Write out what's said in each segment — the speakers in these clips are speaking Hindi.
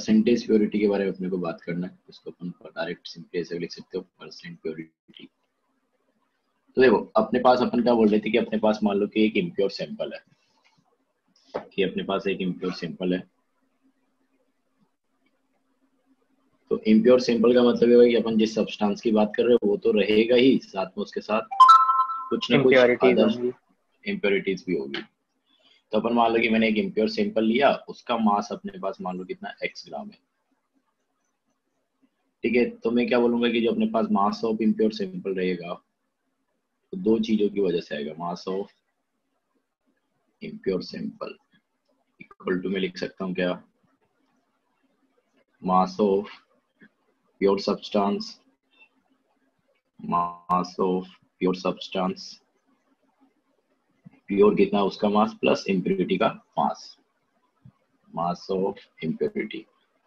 परसेंटेज प्योरिटी के बारे में अपने को बात करना है, इसको अपन डायरेक्ट सिंपली ऐसे लिख सकते हो परसेंट प्योरिटी। तो देखो अपने पास अपन क्या बोल रहे थे कि अपने पास मान लो कि एक इम्प्योर सैंपल है, कि अपने पास एक इम्प्योर सैंपल है। तो इम्प्योर सैंपल का मतलब है कि अपन जिस सब्सटेंस की बात कर रहे हैं वो तो रहेगा ही, साथ में उसके साथ कुछ ना कुछ अदर इम्प्योरिटीज भी होगी। तो अपन मान लो कि मैंने एक इम्प्योर सैंपल लिया, उसका मास अपने पास मान लो कितना x ग्राम है, ठीक है। तो मैं क्या बोलूंगा कि जो अपने पास मास ऑफ इम्प्योर सैंपल रहेगा तो दो चीजों की वजह से आएगा। Mass of impure sample equal to मैं लिख सकता हूँ क्या, mass of pure substance, mass of pure substance, pure कितना उसका मास प्लस इम्प्योरिटी का मास, मास ऑफ इम्प्योरिटी।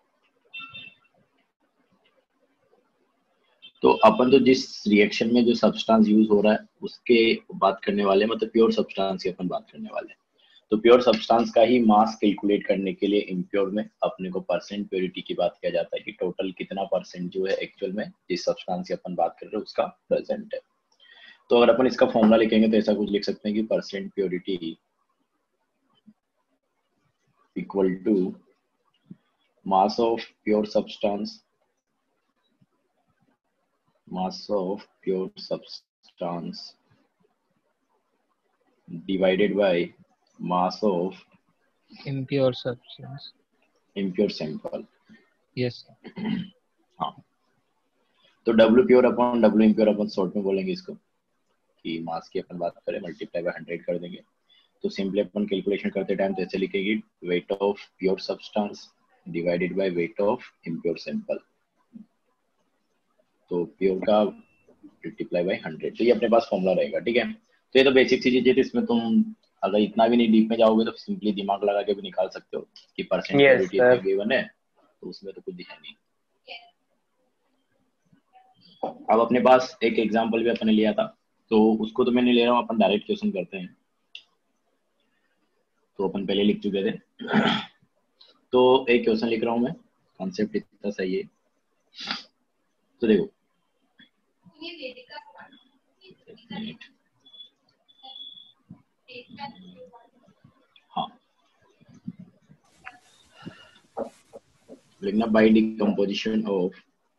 तो अपन तो जिस रिएक्शन में जो सब्सटेंस यूज हो रहा है उसके बात करने वाले, मतलब प्योर सब्सटेंस की अपन बात करने वाले हैं। तो प्योर सब्सटेंस का ही मास कैलकुलेट करने के लिए इम्प्योर में अपने को परसेंट प्योरिटी की बात किया जाता है कि टोटल कितना परसेंट जो है एक्चुअल में जिस सब्सटेंस की अपन बात कर रहे हैं उसका प्रेजेंट है। तो अगर अपन इसका फॉर्मूला लिखेंगे तो ऐसा कुछ लिख सकते हैं कि percent purity equal to mass of pure substance, mass of pure substance divided by mass of impure substance, impure sample। yes हाँ, तो W pure upon W impure अपन शॉर्ट में बोलेंगे इसको कि मास की अपन बात करें मल्टीप्लाई बाय 100 कर देंगे। तो सिंपली अपन कैलकुलेशन करते टाइम तो ऐसे लिखेगी weight of pure substance divided by weight of impure sample. तो प्योर का मल्टीप्लाई बाय 100, तो ये अपने पास फॉर्मूला रहेगा, ठीक है। तो ये तो बेसिक चीजें है, इसमें तुम अगर इतना भी नहीं डीप में जाओगे तो सिंपली दिमाग लगा के भी निकाल सकते हो कि परसेंट प्योरिटी इतना गिवन है, तो उसमें तो कुछ दिखा नहीं। अब अपने पास एक एग्जांपल भी अपने लिया था, तो उसको तो मैं नहीं ले रहा हूँ, अपन डायरेक्ट क्वेश्चन करते हैं। तो अपन पहले लिख चुके थे तो एक क्वेश्चन लिख रहा हूँ मैं, कॉन्सेप्ट इतना सही है। तो देखो हाँ, लिखना by decomposition of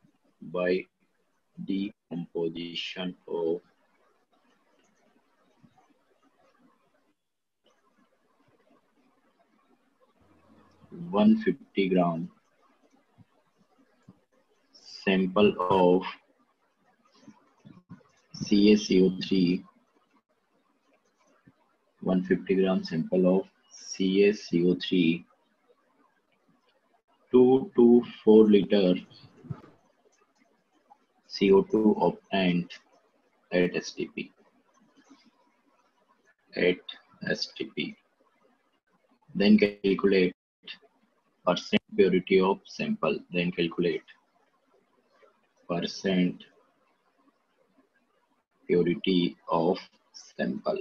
150 gram sample of CaCO3, 150 gram sample of CaCO3 2 to 4 liter CO2 obtained at STP. Then calculate percent purity of sample. Then calculate percent purity of sample.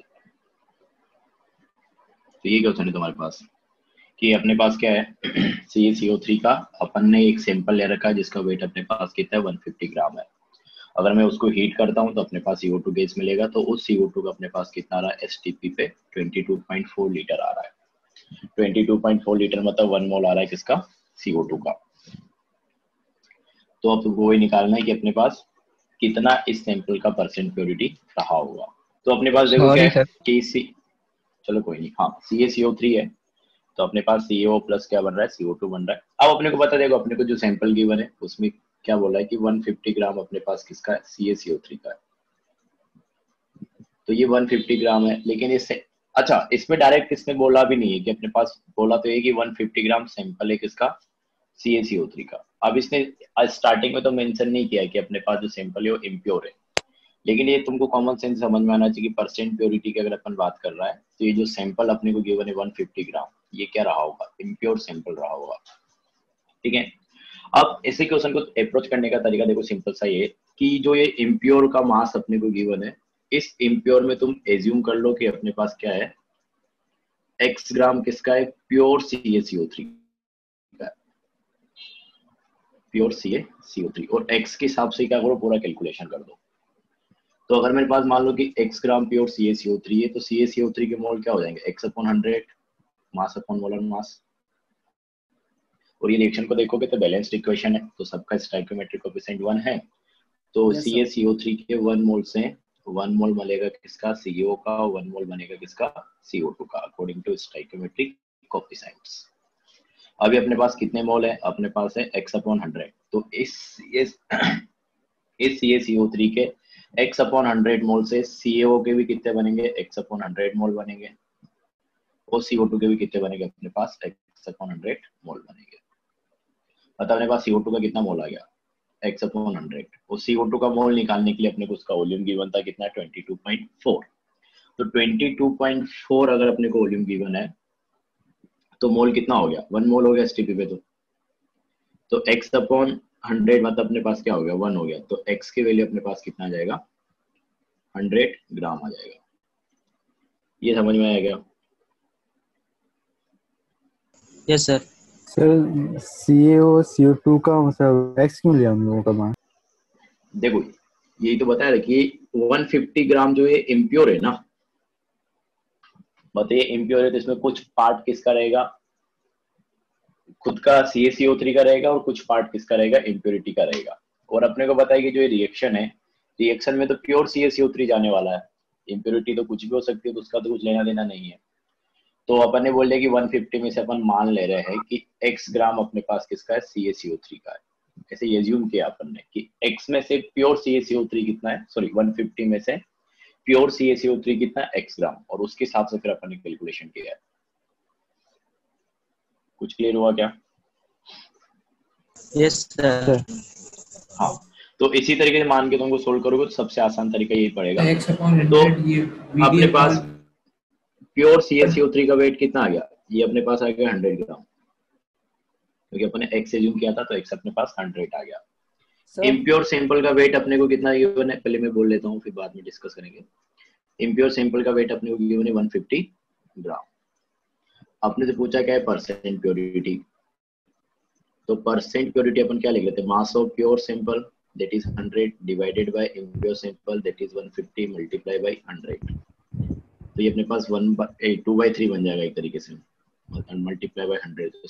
तो ये क्वेश्चन है तुम्हारे पास कि अपने पास क्या है CaCO3 का अपन ने एक सैंपल ले रखा है जिसका वेट अपने पास कितना है 150 ग्राम है। अगर मैं उसको हीट करता हूं तो अपने पास CO2 गैस मिलेगा, तो उस CO2 का अपने पास कितना आ रहा है STP पे 22.4 लीटर आ रहा है। 22.4 लीटर मतलब 1 मोल आ रहा है किसका, CO2 का। तो अब वो ही निकालना है कि अपने पास कितना इस सैंपल का परसेंट प्योरिटी रहा होगा। तो अपने पास देखो क्या है कि चलो कोई नहीं, हाँ CaCO3 है तो अपने पास CO प्लस क्या बन रहा है CO2 बन रहा है। अब अपने को पता, देखो अपने को जो सैंपल गिवन है उसमें क्या बोला है कि 150 ग्राम अपने पास किसका है CaCO3 का है। तो ये 150 ग्राम है, लेकिन इससे अच्छा इसमें डायरेक्ट इसमें बोला भी नहीं है कि अपने पास बोला तो है कि 150 ग्राम सैंपल है किसका CaCO3 का। अब इसने स्टार्टिंग में तो मेंशन नहीं किया कि अपने पास जो सैंपल है वो इम्प्योर है, लेकिन ये तुमको कॉमन सेंस समझ में आना चाहिए कि परसेंट प्योरिटी की अगर अपन बात कर रहा है तो ये जो सैंपल अपने को गिवन है 150 ग्राम, ये क्या रहा होगा, इम्प्योर सैंपल रहा होगा, ठीक है। अब ऐसे क्वेश्चन को अप्रोच करने का तरीका देखो सिंपल सा ये कि जो ये इम्प्योर का मास अपने को गिवन है, इस इम्प्योर में तुम एज्यूम कर लो कि अपने पास क्या है x ग्राम किसका है प्योर CaCO3 का, प्योर CaCO3 और x के हिसाब से क्या करो, पूरा कैलकुलेशन कर दो। तो अगर मेरे पास मान लो कि x ग्राम प्योर CaCO3 है, तो CaCO3 के मोल क्या हो जाएंगे, x/100 मास अपॉन मोलर मास। और ये रिएक्शन को देखोगे तो बैलेंस्ड इक्वेशन है, तो सबका स्टोइकियोमेट्रिक कोएफिशिएंट 1 है। तो CaCO3 के 1 मोल से 1 मोल बनेगा किसका, CO का, 1 मोल बनेगा किसका, CO2 का, अकॉर्डिंग टू स्टोइकियोमेट्रिक कोएफिशिएंट्स। अभी अपने पास कितने मोल है, अपने पास है x/100। तो इस CaCO3 के x/100 मोल से CO के भी कितने बनेंगे, x/100 मोल बनेंगे, और CO2 के भी कितने बनेंगे, अपने पास x/100 मोल बनेंगे। मतलब अपने पास CO2 का कितना मोल आ गया, x/100। और CO2 का मोल निकालने के लिए अपने को उसका वॉल्यूम गिवन था कितना, 22.4। तो 22.4 अगर अपने को वॉल्यूम गिवन है तो मोल कितना हो गया, 1 मोल हो गया STP पे। तो x/100 मतलब अपने पास क्या हो गया, 1 हो गया। तो x की वैल्यू अपने पास कितना आ जाएगा, 100 ग्राम आ जाएगा। ये समझ में आया क्या? Yes sir. सर CaCO2 का मतलब x क्यों लिया हम लोगों का मान? देखो यही तो बताया कि 150 ग्राम जो है इम्प्योर है ना, बताइए इम्प्योर है तो इसमें कुछ पार्ट किसका रहेगा, खुद का CaCO3 का रहेगा, और कुछ पार्ट किसका रहेगा, इम्प्योरिटी का रहेगा। और अपने को बताया कि जो ये रिएक्शन है, रिएक्शन में तो प्योर CaCO3 जाने वाला है, इम्प्योरिटी तो कुछ भी हो सकती है, तो उसका तो कुछ लेना देना नहीं है। तो अपन ने बोल दिया कि 150 में से अपन मान ले रहे हैं कि x ग्राम अपने पास किसका है, CaCO3 का है। ऐसे एज्यूम किया अपन ने कि x में से प्योर CaCO3 कितना है, सॉरी 150 में से प्योर CaCO3 कितना है, x ग्राम, और उसके हिसाब से फिर अपन ने कैलकुलेशन किया है। कुछ क्लियर हुआ क्या? Yes sir. हाँ, तो इसी तरीके से मान के तुमको सोल्व करोगे तो सबसे आसान तरीका यही पड़ेगा। तो अपने पास प्योर CaCO3 का वेट कितना आ गया, ये अपने पास आ गया 100 ग्राम, क्योंकि अपने x एज्यूम किया था, तो x अपने पास 100 आ गया। इम्प्योर सैंपल का वेट अपने को कितना गिवन है, पहले मैं बोल लेता हूँ फिर बाद में डिस्कस करेंगे। इम्प्योर सैंपल का वेट अपने को गिवन है 150 ग्राम। आपने से पूछा क्या है, परसेंट प्योरिटी। तो परसेंट प्योरिटी अपन क्या लिख लेते हैं, mass of pure sample that is 100 divided by impure sample that is 150 multiply by 100। तो ये अपने पास 2/3 बन जाएगा एक तरीके से, मल्टीप्लाई बाय 100 तो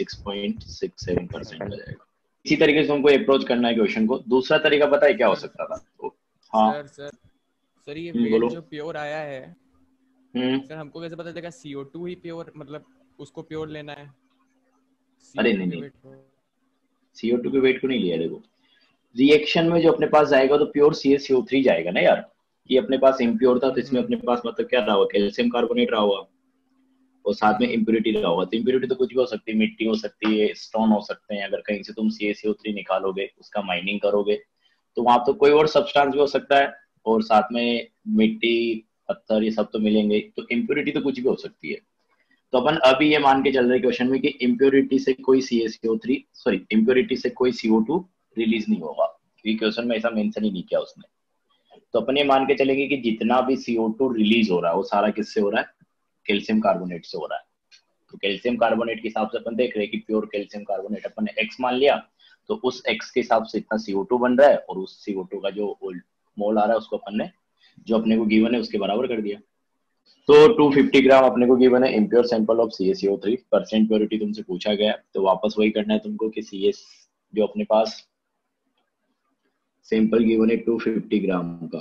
66.67% आ जाएगा। इसी तरीके से हमको अप्रोच करना है क्वेश्चन को। दूसरा तरीका पता है क्या हो सकता था? तो हाँ सर ये वेट बोलो। जो प्योर आया है सर, हमको कैसे पता चलेगा CO2 ही प्योर, मतलब उसको प्योर लेना है? अरे CO2 नहीं के नहीं, वेट को, CO2 के वेट को नहीं लिया। देखो रिएक्शन में जो अपने पास जाएगा तो प्योर CaCO3 जाएगा ना यार। ये अपने पास इम्प्योर था, तो इसमें अपने पास मतलब क्या रहा होगा, कैल्शियम कार्बोनेट रहा होगा, और साथ में इम्प्योरिटी रहा होगा। तो इम्प्योरिटी तो कुछ भी हो सकती है, मिट्टी हो सकती है, स्टोन हो सकते हैं। अगर कहीं से तुम CaCO3 निकालोगे, उसका माइनिंग करोगे, तो वहां तो कोई और सब्सटेंस भी हो सकता है, और साथ में मिट्टी पत्थर ये सब तो मिलेंगे। तो इम्प्योरिटी तो कुछ भी हो सकती है। तो अपन अभी ये मान के चल रहे क्वेश्चन में कि इम्प्योरिटी से कोई CaCO3 सॉरी इम्प्योरिटी से कोई CO2 रिलीज नहीं होगा, क्योंकि क्वेश्चन में ऐसा मेंशन ही नहीं किया उसने। तो अपन ये मान के चलेंगे कि जितना भी CO2 रिलीज हो रहा है वो सारा किससे हो रहा है, कैल्शियम कार्बोनेट से हो रहा है। तो कैल्शियम कार्बोनेट के हिसाब से अपन देख रहे हैं कि प्योर कैल्शियम कार्बोनेट अपन ने x मान लिया, तो उस x के हिसाब से इतना CO2 बन रहा है, और उस CO2 का जो मोल आ रहा है उसको अपन ने जो अपने को गिवन है उसके बराबर कर दिया। तो 250 ग्राम अपने को गिवन है इम्प्योर सैंपल ऑफ CaCO3। परसेंट प्योरिटी तुमसे पूछा गया, तो वापस वही करना है तुमको कि CS जो अपने पास सैंपल गिवन है 250 ग्राम का,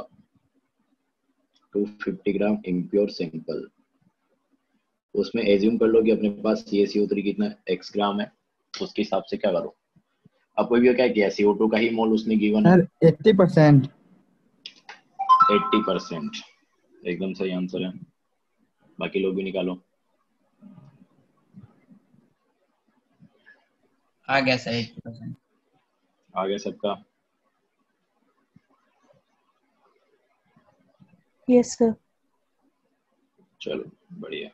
250 ग्राम इम्प्योर सैंपल, उसमें एज्यूम कर लो कि अपने पास CaCO3 कितना x ग्राम है, उसके हिसाब से क्या करो। अब कोई भी क्या किया, CO2 का ही मोल उसने गिवन है 80%। 80%, एकदम सही आंसर है। बाकी लोग भी निकालो। आ गया सर 80%। आ गया सबका? Yes sir. चलो बढ़िया।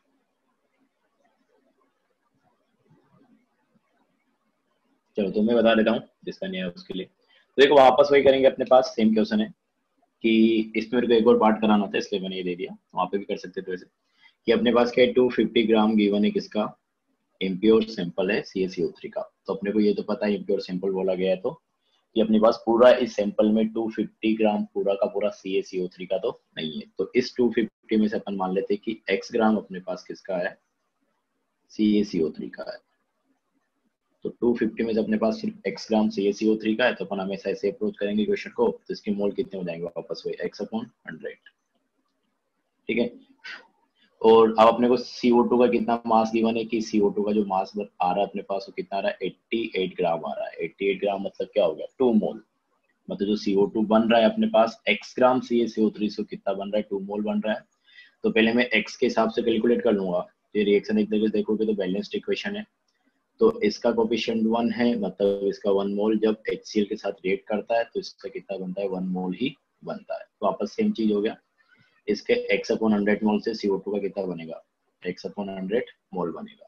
चलो तो मैं बता देता हूँ जिसका नहीं है उसके लिए। तो देखो वापस वही करेंगे, अपने पास सेम क्वेश्चन है कि इसमें मेरे को एक और पार्ट कराना था, इसलिए मैंने ये दे दिया। वहाँ पे भी कर सकते थे वैसे, कि अपने पास क्या है 250 ग्राम गिवन है किसका, इम्प्योर सैंपल है CaCO3 का। तो अपने को ये तो पता है इम्प्योर सैंपल बोला गया है तो कि अपने पास पूरा इस सैंपल में 250 ग्राम पूरा का पूरा CaCO3 का तो नहीं है। तो इस 250 में से अपन मान लेते हैं कि x ग्राम अपने पास किसका है, CaCO3 का है। तो 250 में से अपने पास सिर्फ x ग्राम CaCO3 का है, तो अपन हमेशा ऐसे अप्रोच करेंगे क्वेश्चन को। तो इसके मोल कितने हो जाएंगे वापस वही x/100, ठीक है। और अब अपने को CO2 का कितना मास गिवन है कि CO2 का जो मास आ रहा है अपने पास वो कितना आ रहा है, 88 ग्राम आ रहा है। 88 ग्राम मतलब क्या हो गया, 2 मोल। मतलब जो CO2 बन रहा है अपने पास x ग्राम CaCO3 से कितना बन रहा है, 2 मोल बन रहा है। तो पहले मैं x के हिसाब से कैलकुलेट कर लूंगा। ये रिएक्शन एक तरीके से देखोगे तो बैलेंस्ड इक्वेशन है। तो इसका कोफिशिएंट 1 है, मतलब इसका 1 मोल जब HCl के साथ रिएक्ट करता है तो इसका कितना बनता है, 1 मोल ही बनता है। तो वापस सेम चीज हो गया। इसके x/100 मोल से CO2 का कितना बनेगा, x/100 मोल बनेगा।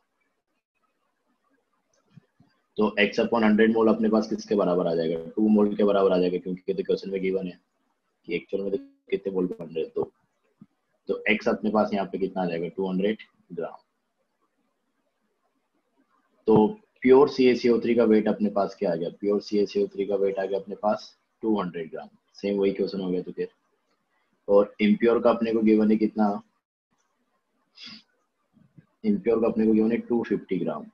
तो x/100 मोल अपने पास किसके बराबर आ जाएगा, 2 मोल के बराबर आ जाएगा, क्योंकि तो क्वेश्चन में गिवन है कि एक्चुअल में तो कितने मोल बन रहे हैं। तो x अपने पास यहाँ पे कितना आ जाएगा, 200 ग्राम। तो प्योर CaCO3 का वेट अपने पास क्या आ गया, प्योर CaCO3 का वेट आ गया अपने पास 200 ग्राम। सेम वही क्वेश्चन हो गया तो फिर। और इम्प्योर का अपने को गिवन है कितना, इम्प्योर का अपने को गिवन है 250 ग्राम।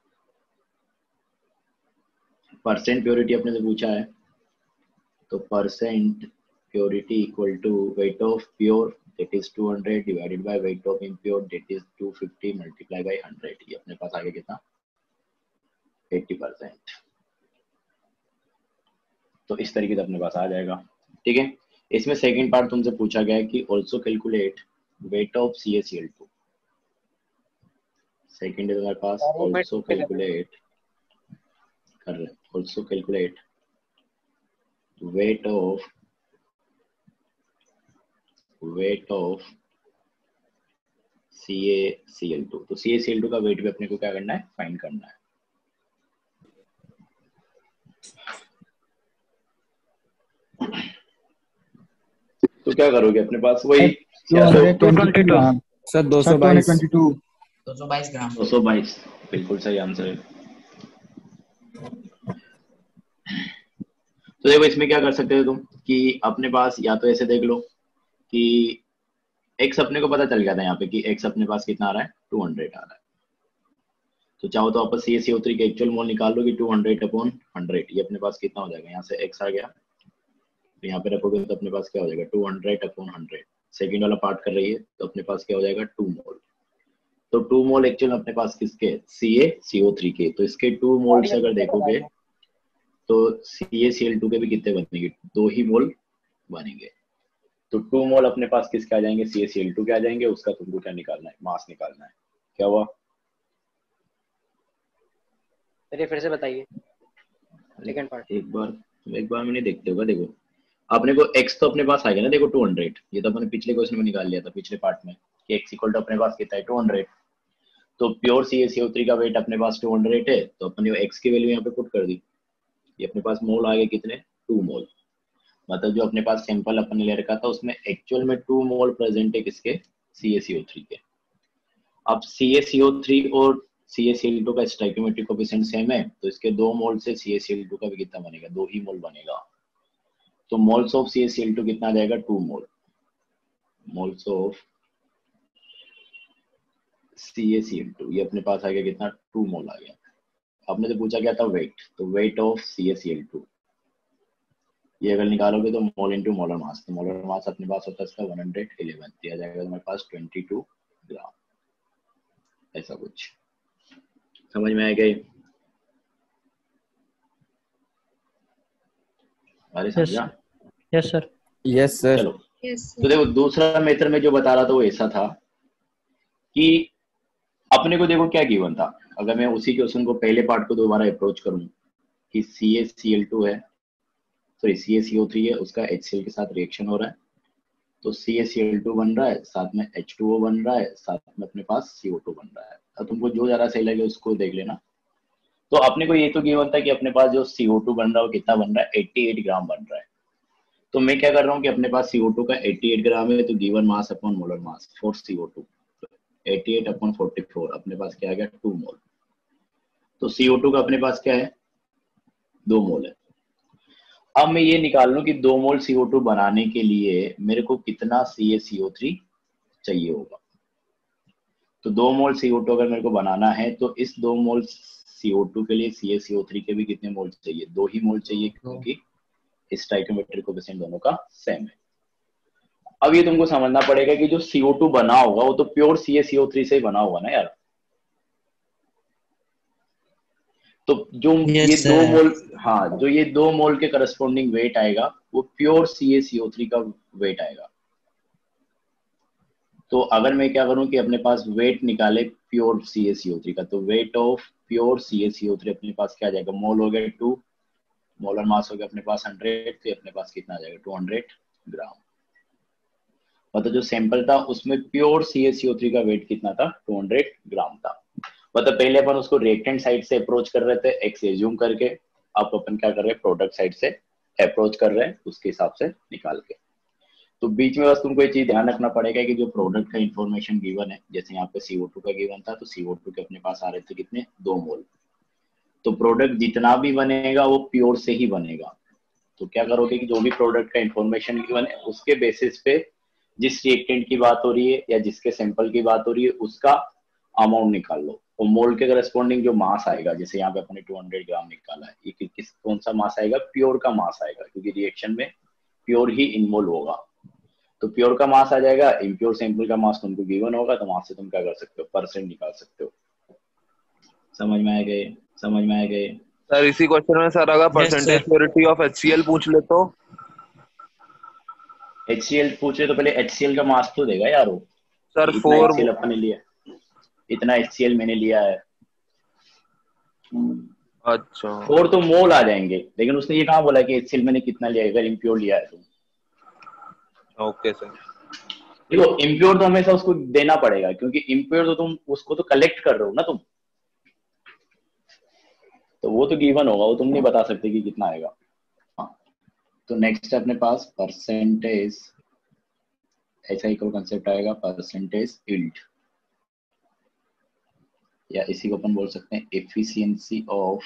परसेंट प्योरिटी अपने से पूछा है, तो percent purity equal to weight of pure that is 200 divided by weight of impure that is 250 multiplied by 100। ये अपने पास आ गया कितना, 80%। तो इस तरीके से अपने पास आ जाएगा, ठीक है। इसमें सेकंड पार्ट तुमसे पूछा गया है कि also calculate weight of CaCl2। Second है तुम्हारे पास ऑल्सो कैलकुलेट कर रहे हैं, also calculate weight of CaCl2। तो CaCl2 का वेट भी अपने को क्या करना है, फाइंड करना है। तो क्या करोगे, अपने पास वही 222 ग्राम सर 222 222 ग्राम। 222 बिल्कुल सही आंसर है। तो देखो इसमें क्या कर सकते हो तुम कि अपने पास या तो ऐसे देख लो कि x अपने को पता चल गया था यहाँ पे कि x अपने पास कितना आ रहा है, 200 आ रहा है। तो चाहो तो आप CaCO3 के एक्चुअल मोल निकाल लो कि 200/100। ये अपने पास कितना हो जाएगा, यहाँ से x आ गया, तो यहाँ पे रखोगे तो अपने पास क्या हो जाएगा, 200/100। सेकेंड वाला पार्ट कर रही है तो अपने पास क्या हो जाएगा, 2 मोल। तो 2 मोल एक्चुअल अपने पास किसके, CaCO3 के। तो इसके 2 मोल से अगर देखोगे तो CaCl2 के भी कितने बनेंगे, 2 ही मोल बनेंगे। तो 2 मोल अपने पास किसके आ जाएंगे, CaCl2 के आ जाएंगे। उसका तुमको क्या निकालना है, मास निकालना है। क्या हुआ, चलिए फिर से बताइए सेकंड पार्ट। एक बार मैंने देखते होगा। देखो अपने को x तो अपने पास आ गया ना, देखो 200। ये तो अपने पिछले क्वेश्चन में निकाल लिया था, पिछले पार्ट में कि x इक्वल टू अपने पास कितना है, 200। तो प्योर CaCO3 का वेट अपने पास 200 है, तो अपने x की वैल्यू यहाँ पे पुट कर दी। ये अपने पास मोल आ गए कितने, 2 मोल। मतलब जो अपने पास सैंपल अपन ने ले रखा था उसमें एक्चुअल में 2 मोल प्रेजेंट है किसके, CaCO3 के। अब CaCO3 और CaCl2 का स्टोइकियोमेट्रिक कोएफिशिएंट सेम है, तो इसके 2 मोल से CaCl2 का भी कितना बनेगा, 2 ही मोल बनेगा। तो मोल्स ऑफ CaCl2 कितना आ जाएगा, 2 मोल। मोल्स ऑफ CaCl2 ये अपने पास आ गया कितना, 2 मोल आ गया। आपने तो पूछा गया था वेट, तो वेट ऑफ CaCl2 ये अगर निकालोगे तो मोल इंटू मोलर मास, तो मोलर मास अपने पास होता है इसका 111, दिया जाएगा तुम्हारे पास 22 ग्राम। ऐसा कुछ समझ में आएगा, अरे समझा, यस सर। Yes sir. चलो तो देखो दूसरा मेथड में जो बता रहा था वो ऐसा था कि अपने को देखो क्या गिवन था। अगर मैं उसी क्वेश्चन को पहले पार्ट को दोबारा अप्रोच करूं कि CaCl2 है, सॉरी CaCO3 है, उसका HCl के साथ रिएक्शन हो रहा है, तो CaCl2 बन रहा है, साथ में H2O बन रहा है, साथ में अपने पास CO2 बन रहा है। अब तुमको जो ज्यादा सही लगे उसको देख लेना। तो अपने को ये तो गिवन था कि अपने पास जो CO2 बन रहा है वो कितना बन रहा है, 88 ग्राम बन रहा है। तो मैं क्या कर रहा हूँ कि अपने पास CO2 का 88 ग्राम है, तो given mass upon molar mass for CO2 88/44 अपने पास क्या आ गया, 2 मोल। तो CO2 का अपने पास क्या है, 2 मोल है। अब मैं ये निकाल लूं कि 2 मोल CO2 बनाने के लिए मेरे को कितना CaCO3 चाहिए होगा। तो 2 मोल CO2 अगर मेरे को बनाना है तो इस 2 मोल CO2 के लिए CaCO3 के भी कितने मोल चाहिए, 2 ही मोल चाहिए, क्योंकि स्टोइकियोमेट्रिक कोएफिशिएंट दोनों का सेम है। अब ये तुमको समझना पड़ेगा कि जो CO2 बना होगा वो तो प्योर CaCO3 से ही बना होगा ना यार। तो जो ये 2 मोल, हाँ, जो ये 2 मोल के करस्पॉन्डिंग वेट आएगा वो प्योर CaCO3 का वेट आएगा। तो अगर मैं क्या करूं कि अपने पास वेट निकाले प्योर CaCO3 का, तो वेट ऑफ प्योर CaCO3 अपने पास क्या आ जाएगा, मोल हो गया 2, मोलर मास हो गया अपने पास 100, तो अपने पास कितना आ जाएगा 200 ग्राम। मतलब जो सैंपल था उसमें प्योर CaCO3 का वेट कितना था, 200 ग्राम था। मतलब पहले अपन उसको रिएक्टेंट साइड से अप्रोच कर रहे थे एक्स एज्यूम करके, अब अपन क्या कर रहे हैं, प्रोडक्ट साइड से अप्रोच कर रहे हैं उसके हिसाब से निकाल के। तो बीच में बस तुमको ये चीज ध्यान रखना पड़ेगा कि जो प्रोडक्ट का इन्फॉर्मेशन गिवन है, जैसे यहाँ पे CO2 का गिवन था, तो CO2 के अपने पास आ रहे थे कितने, 2 मोल। तो प्रोडक्ट जितना भी बनेगा वो प्योर से ही बनेगा। तो क्या करोगे कि जो भी प्रोडक्ट का इन्फॉर्मेशन गिवन है उसके बेसिस पे जिस रिएक्टेंट की बात हो रही है या जिसके सैंपल की बात हो रही है उसका अमाउंट निकाल लो, और मोल के करस्पॉन्डिंग जो मास आएगा, जैसे यहाँ पे अपने 200 ग्राम निकाला है, ये किस कौन सा मास आएगा, प्योर का मास आएगा, क्योंकि रिएक्शन में प्योर ही इन्वॉल्व होगा। तो प्योर का मास आ जाएगा, इम्प्योर सैंपल का मास तुमको गिवन होगा, तो वहां से तुम क्या कर सकते हो, परसेंट निकाल सकते हो। समझ में आ गए, समझ में आ गए सर? इसी क्वेश्चन में सर अगर परसेंटेज प्योरिटी ऑफ HCl पूछ ले तो? HCl पूछे तो पहले HCl का मास तो देगा यार वो। सर इतना 4 HCl अपन ने लिया, इतना HCl मैंने लिया है। अच्छा 4 तो मोल आ जाएंगे, लेकिन उसने ये कहाँ बोला कि HCl मैंने कितना लिया है, अगर इम्प्योर लिया है तो। Okay sir. देखो इम्प्योर तो हमेशा उसको देना पड़ेगा, क्योंकि इम्प्योर तो तुम उसको तो कलेक्ट कर रहे हो ना तुम, तो वो तो गिवन होगा, वो तुम नहीं बता सकते कि कितना आएगा। हाँ, तो नेक्स्ट है अपने पास परसेंटेज, ऐसा ही कोई कंसेप्ट आएगा, परसेंटेज यील्ड, या इसी को अपन बोल सकते हैं एफिशिएंसी ऑफ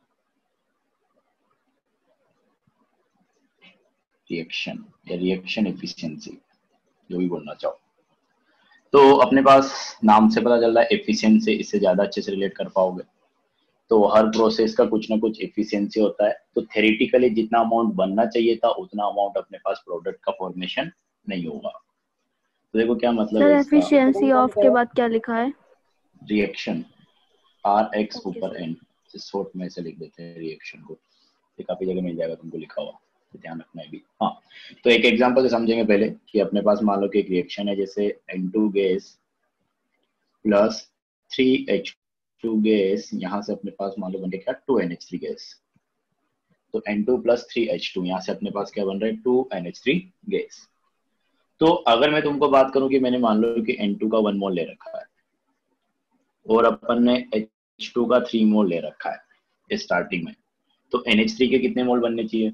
रिएक्शन, या रिएक्शन एफिशिएंसी, जो भी बोलना चाहो। तो अपने पास नाम से पता चल रहा है एफिशिएंसी, इससे ज्यादा अच्छे से रिलेट कर पाओगे। तो हर प्रोसेस का कुछ ना कुछ एफिशिएंसी होता है, तो थ्योरेटिकली जितना अमाउंट बनना चाहिए था उतना अमाउंट अपने पास प्रोडक्ट का फॉर्मेशन नहीं होगा। तो देखो क्या मतलब सर है इसका, एफिशिएंसी ऑफ के बाद क्या लिखा है, रिएक्शन Rx ऊपर n, शॉर्ट में से लिख देते हैं रिएक्शन को, ये काफी जगह मिल जाएगा तुमको लिखा हुआ, तो ध्यान रखना है भी। हाँ, तो एक एग्जांपल से समझेंगे पहले कि अपने पास मान लो कि एक रिएक्शन है, जैसे N2 gas plus 3H2 gas, यहाँ से अपने पास मान लो बन गया क्या, 2NH3 गैस। तो N2 प्लस 3H2, यहाँ से अपने पास क्या बन रहा है, 2NH3 गैस। तो अगर मैं तुमको बात करूं कि मैंने मान लो कि N2 का 1 मोल ले रखा है और अपन ने H2 का 3 मोल ले रखा है स्टार्टिंग में, तो NH3 के कितने मोल बनने चाहिए,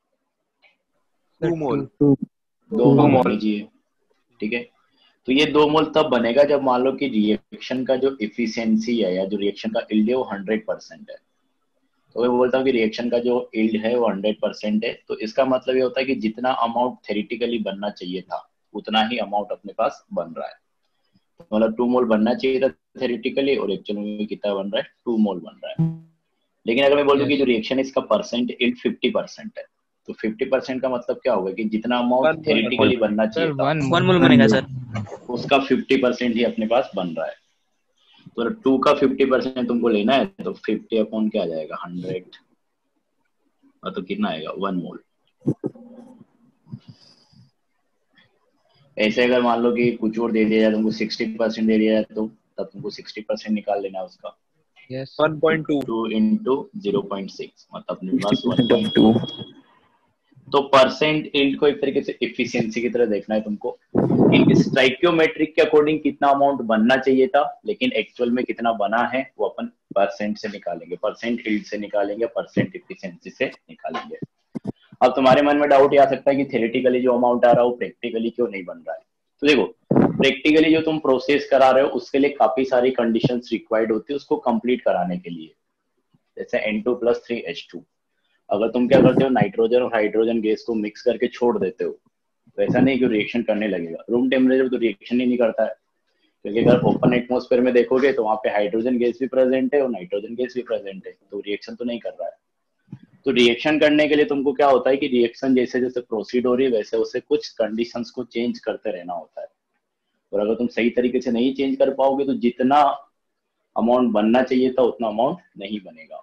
2 मोल। 2 मोल बनने चाहिए। ठीक है, तो ये 2 मोल तब बनेगा जब मान लो कि रिएक्शन का जो इफिशियंसी है या जो रिएक्शन का यील्ड है वो 100% है। तो मैं बोलता हूँ कि रिएक्शन का जो यील्ड है वो 100% है, तो इसका मतलब ये होता है कि जितना अमाउंट थ्योरेटिकली बनना चाहिए था उतना ही अमाउंट अपने पास बन रहा है। मतलब 2 मोल बनना चाहिए था थ्योरेटिकली, और एक्चुअल में कितना बन रहा है, 2 मोल बन रहा है। लेकिन अगर मैं बोलूँ कि जो रिएक्शन है इसका परसेंट यील्ड 50% है, तो 50% का मतलब क्या होगा कि जितना अमाउंट थ्योरेटिकली बनना चाहिए था 1 मोल बनेगा सर। उसका 50% ही अपने पास बन रहा है। तो 2 का 50% तुमको लेना है, तो 50 अपॉन क्या आ जाएगा, 100, और तो कितना आएगा, 1 मोल। ऐसे अगर मान लो कि कुछ और दे दिया जाए तुमको, 60% दे दिया जाए, तो तब तुमको 60% निकाल लेना है उसका। 1.2 2 इंटू 0.6, मतलब अपने पास 1.2। तो परसेंट यील्ड को एक तरीके से एफिशिएंसी की तरह देखना है तुमको, कि स्टोइकियोमेट्रिक के अकॉर्डिंग कितना अमाउंट बनना चाहिए था, लेकिन एक्चुअल में कितना बना है वो अपन परसेंट से निकालेंगे, परसेंट यील्ड से निकालेंगे, परसेंट एफिशिएंसी से निकालेंगे। अब तुम्हारे मन में डाउट ये आ सकता है कि थ्योरेटिकली जो अमाउंट आ रहा है वो प्रैक्टिकली क्यों नहीं बन रहा है। तो देखो, प्रैक्टिकली जो तुम प्रोसेस करा रहे हो उसके लिए काफी सारी कंडीशंस रिक्वायर्ड होती है उसको कंप्लीट कराने के लिए। जैसे N2+3H2, अगर तुम क्या करते हो नाइट्रोजन और हाइड्रोजन गैस को मिक्स करके छोड़ देते हो, तो ऐसा नहीं कि रिएक्शन करने लगेगा, रूम टेम्परेचर तो रिएक्शन ही नहीं करता है, क्योंकि अगर ओपन एटमॉस्फेयर में देखोगे तो वहां पे हाइड्रोजन गैस भी प्रेजेंट है और नाइट्रोजन गैस भी प्रेजेंट है, तो रिएक्शन तो नहीं कर रहा है। तो रिएक्शन करने के लिए तुमको क्या होता है कि रिएक्शन जैसे जैसे प्रोसीड हो रही है वैसे वैसे कुछ कंडीशंस को चेंज करते रहना होता है, और अगर तुम सही तरीके से नहीं चेंज कर पाओगे तो जितना अमाउंट बनना चाहिए था उतना अमाउंट नहीं बनेगा।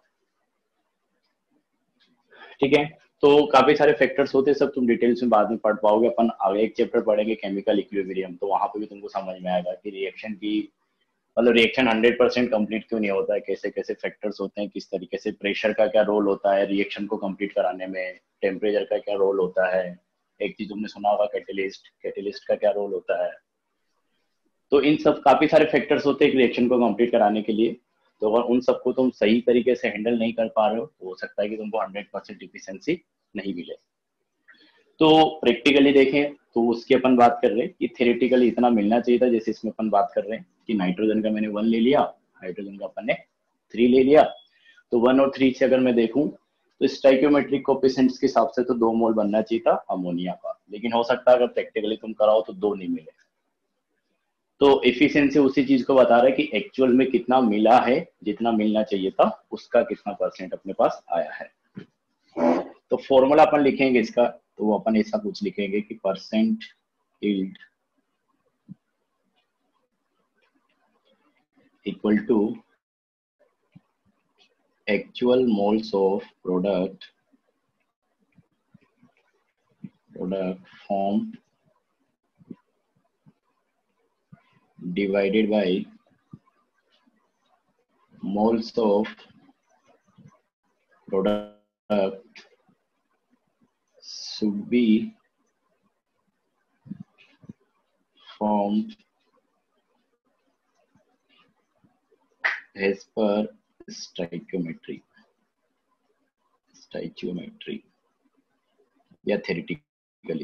ठीक है, तो काफी सारे फैक्टर्स होते हैं, सब तुम डिटेल्स में बाद में पढ़ पाओगे, अपन आगे एक चैप्टर पढ़ेंगे केमिकल इक्विलिब्रियम, तो वहां पे भी तुमको समझ में आएगा कि रिएक्शन की मतलब रिएक्शन 100% कंप्लीट क्यों नहीं होता है, कैसे कैसे फैक्टर्स होते हैं, किस तरीके से प्रेशर का क्या रोल होता है रिएक्शन को कंप्लीट कराने में, टेम्परेचर का क्या रोल होता है, एक चीज तुमने सुना होगा कैटेलिस्ट का क्या रोल होता है। तो इन सब काफी सारे फैक्टर्स होते हैं रिएक्शन को कंप्लीट कराने के लिए, तो अगर उन सबको तुम सही तरीके से हैंडल नहीं कर पा रहे हो तो हो सकता है कि तुमको 100% इफिशिएंसी नहीं मिले। तो प्रैक्टिकली देखें तो उसकी अपन बात कर रहे हैं कि थ्योरेटिकली इतना मिलना चाहिए था, जैसे इसमें अपन बात कर रहे हैं कि नाइट्रोजन का मैंने 1 ले लिया, हाइड्रोजन का अपन ने 3 ले लिया, तो 1 और 3 से अगर मैं देखूं तो स्टाइकियोमेट्रिक कोएफिशिएंट्स के हिसाब से तो 2 मोल बनना चाहिए था अमोनिया का, लेकिन हो सकता है अगर प्रैक्टिकली तुम कराओ तो 2 नहीं मिले। तो एफिशिएंसी उसी चीज को बता रहा है कि एक्चुअल में कितना मिला है, जितना मिलना चाहिए था उसका कितना % अपने पास आया है। तो फॉर्मूला अपन लिखेंगे इसका, तो वो अपन ऐसा कुछ लिखेंगे कि % yield equal to actual moles of product form divided by moles of product should be formed as per stoichiometry या theoretically।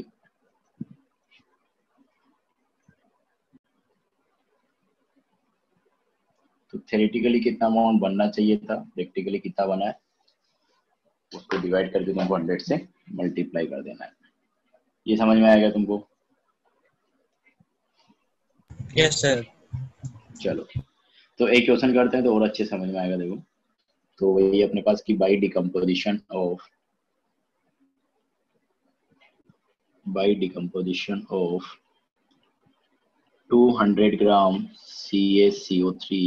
तो थ्योरेटिकली कितना अमाउंट बनना चाहिए था, प्रैक्टिकली कितना बना है, उसको डिवाइड करके तुमको 100 से मल्टीप्लाई कर देना है। ये समझ में आएगा तुमको? Yes sir. चलो तो एक क्वेश्चन करते हैं तो और अच्छे समझ में आएगा। देखो तो वही अपने पास की by decomposition of 200 gram CaCO3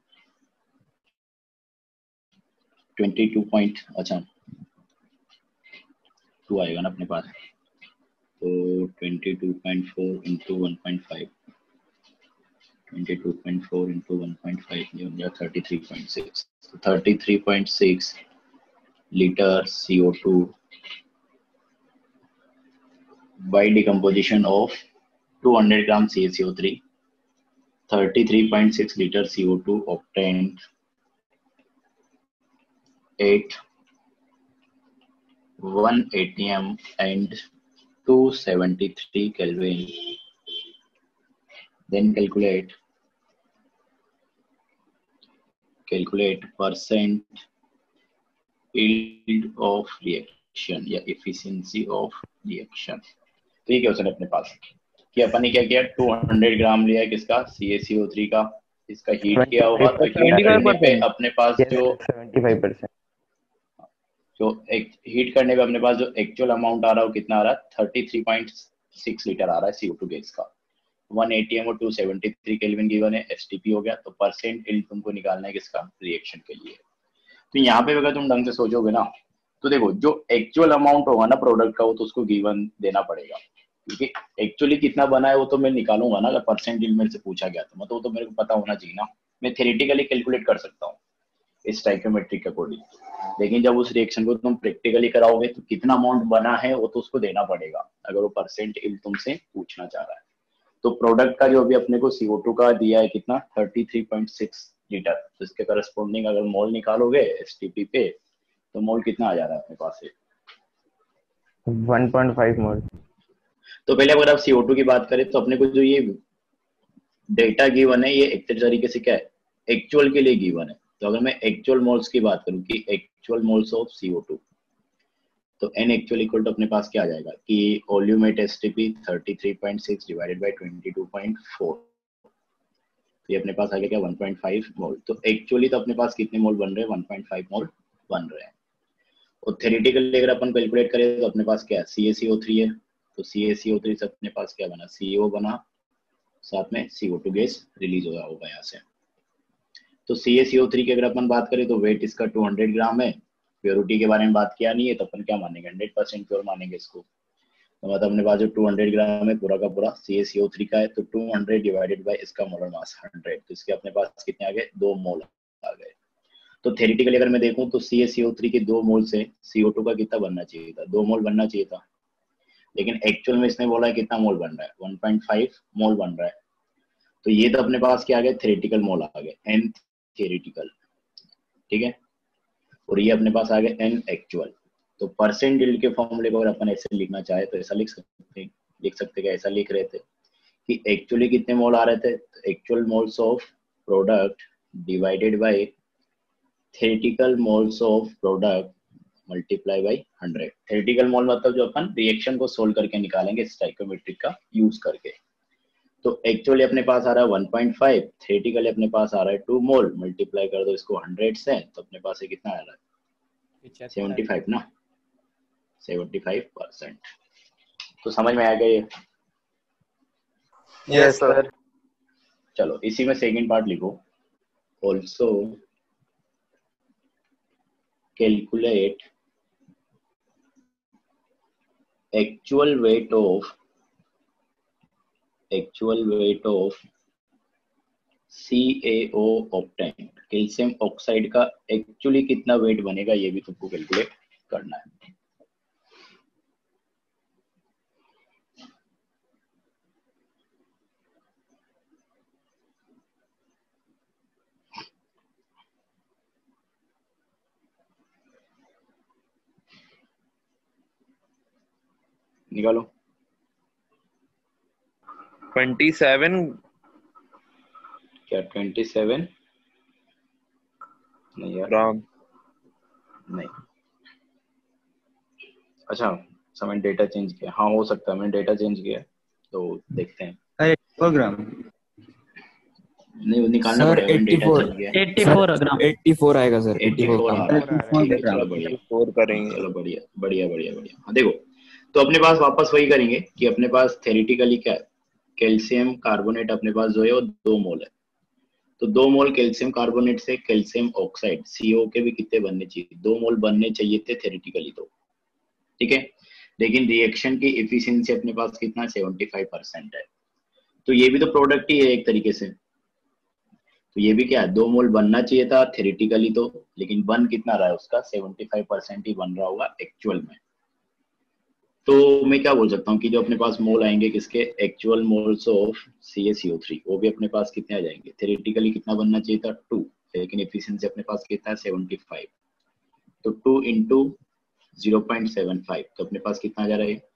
22 point अच्छा 2 आएगा ना अपने पास, तो 22.4 इंटू 1.5 22.4 इंटू 1.5 ये हो गया 33.6, तो 33.6 litre CO2 by decomposition of 200 gram CaCO3, 33.6 liter CO2 obtained at 1 atm and 273 Kelvin. Then calculate % yield of reaction या efficiency of reaction। तो ये क्वेश्चन अपने पास कि अपन ने क्या किया, 200 ग्राम लिया किसका CaCO3 का, इसका हीट किया होगा, तो हीट करने पे अपने पास जो 75% जो हीट करने पे अपने पास जो एक्चुअल अमाउंट आ रहा है वो कितना आ रहा है 33.6 लीटर आ रहा है CO2 गैस का। 1 atm और 273 केल्विन गिवन है, STP हो गया, तो % यील्ड तुमको निकालना है किसका, रिएक्शन के लिए। तो यहाँ पे अगर तुम ढंग से सोचोगे ना तो देखो जो एक्चुअल अमाउंट होगा ना प्रोडक्ट का वो तो उसको गिवन देना पड़ेगा, क्योंकि एक्चुअली कितना बना है वो तो मैं निकालूंगा ना, अगर % यील्ड मेरे से पूछा गया तो मतलब वो तो मेरे को पता होना चाहिए ना, मैं थ्योरेटिकली कैलकुलेट कर सकता हूँ इस स्टोइकियोमेट्रिक के अकॉर्डिंग, लेकिन जब उस रिएक्शन को तुम प्रैक्टिकली कराओगे तो कितना अमाउंट बना है वो तो उसको देना पड़ेगा अगर वो % यील्ड तुमसे पूछना चाह रहा है। तो प्रोडक्ट का जो अभी अपने को CO2 का दिया है कितना 33.6 लीटर, तो इसके करस्पॉन्डिंग अगर मोल निकालोगे STP पे तो मोल कितना आ जा रहा है अपने पास से 1.5 मोल। तो पहले अगर आप CO2 की बात करें तो अपने को जो ये डेटा गिवन है ये एक तरीके से क्या है एक्चुअल के लिए गिवन है, तो अगर मैं एक्चुअल मोल्स की बात करूं कि एक्चुअल मोल्स ऑफ CO2, तो n एक्चुअल इक्वल टू अपने पास क्या आ जाएगा कि volume at STP 33.6 divided by 22.4, तो ये अपने पास आ गया क्या 1.5 मोल। तो एक्चुअली तो अपने पास कितने मोल बन रहे हैं 1.5 मोल बन रहे हैं। और थ्योरेटिकली अगर अपन कैलकुलेट करें तो अपने पास क्या है CaCO3 है, तो CaCO3 से अपने पास क्या बना CO बना, साथ में CO2 गैस रिलीज होगा यहाँ से। तो CaCO3 की अगर अपन बात करें तो वेट इसका 200 ग्राम है। प्योरिटी के बारे में बात किया नहीं है तो अपन क्या मानेंगे 100% प्योर मानेंगे इसको। तो मतलब अपने पास जो 200 ग्राम है पूरा का पूरा CaCO3 का है, तो 200 डिवाइडेड बाय इसका मोलर मास 100, तो इसके अपने पास कितने आ गए 2 मोल आ गए। तो थ्योरेटिकली अगर मैं देखूं तो CaCO3 के 2 मोल से CO2 का कितना बनना चाहिए था 2 मोल बनना चाहिए था, लेकिन एक्चुअल में इसने बोला है कितना मोल बन रहा है 1.5 मोल बन रहा है। तो ये तो अपने पास क्या आ गए थ्योरेटिकल मोल आ गए n थ्योरेटिकल, ठीक है, और ये अपने पास आ गए n एक्चुअल। तो परसेंट यील्ड के फॉर्मूले को अगर अपन ऐसे लिखना चाहे तो ऐसा लिख सकते क्या ऐसा लिख रहे थे कि एक्चुअली कितने मोल आ रहे थे, actual moles of product divided by theoretical moles of product multiply by 100। Theoretical mole मतलब जो अपन रिएक्शन को सोल्व करके निकालेंगे स्टोइकोमेट्रिक का यूज करके। तो एक्चुअली अपने पास आ रहा है 1.5, थ्योरेटिकली अपने पास आ रहा है 2 मोल, मल्टीप्लाई कर दो इसको 100 से तो अपने पास ये कितना आ रहा है 75 ना, 75%। तो समझ में आ गया ये? Yes sir. चलो इसी में सेकंड पार्ट लिखो, also calculate actual weight of CaO obtained, calcium oxide का एक्चुअली कितना वेट बनेगा ये भी तुमको कैलकुलेट करना है। निकालो 27 क्या 27 नहीं यार ग्राम। नहीं, अच्छा समय डेटा चेंज किया, हाँ हो सकता है मैंने डेटा चेंज किया तो देखते हैं। 84 ग्राम नहीं वो निकालना सर, पड़ेगा, मैंने डेटा 84 चेंज किया। 84 ग्राम 84 आएगा सर, 84 आ रहा है, ठीक है चलो बढ़िया, स्कोर करेंगे। चलो बढ़िया बढ़िया बढ़िया बढ़िया। हाँ देखो तो अपने पास वापस वही करेंगे कि अपने पास थ्योरेटिकली क्या है कैल्शियम कार्बोनेट अपने पास जो है वो 2 मोल है, तो 2 मोल कैल्शियम कार्बोनेट से कैल्शियम ऑक्साइड CO के भी कितने बनने चाहिए 2 मोल बनने चाहिए थे थ्योरेटिकली तो, ठीक है, लेकिन रिएक्शन की एफिशिएंसी अपने पास कितना 75% है, तो ये भी तो प्रोडक्ट ही है एक तरीके से, तो ये भी क्या है 2 मोल बनना चाहिए था थ्योरेटिकली तो, लेकिन बन कितना रहा है उसका 75% ही बन रहा होगा एक्चुअल में। तो मैं क्या बोल सकता हूँ कि जो अपने पास मोल आएंगे किसके एक्चुअल मोल्स ऑफ CaCO3 वो भी अपने पास कितने आ जाएंगे, थ्योरेटिकली कितना बनना चाहिए था 2, लेकिन एफिशिएंसी अपने पास कितना है 75, तो 2 इंटू 0.75 तो अपने पास कितना आ जा रहा है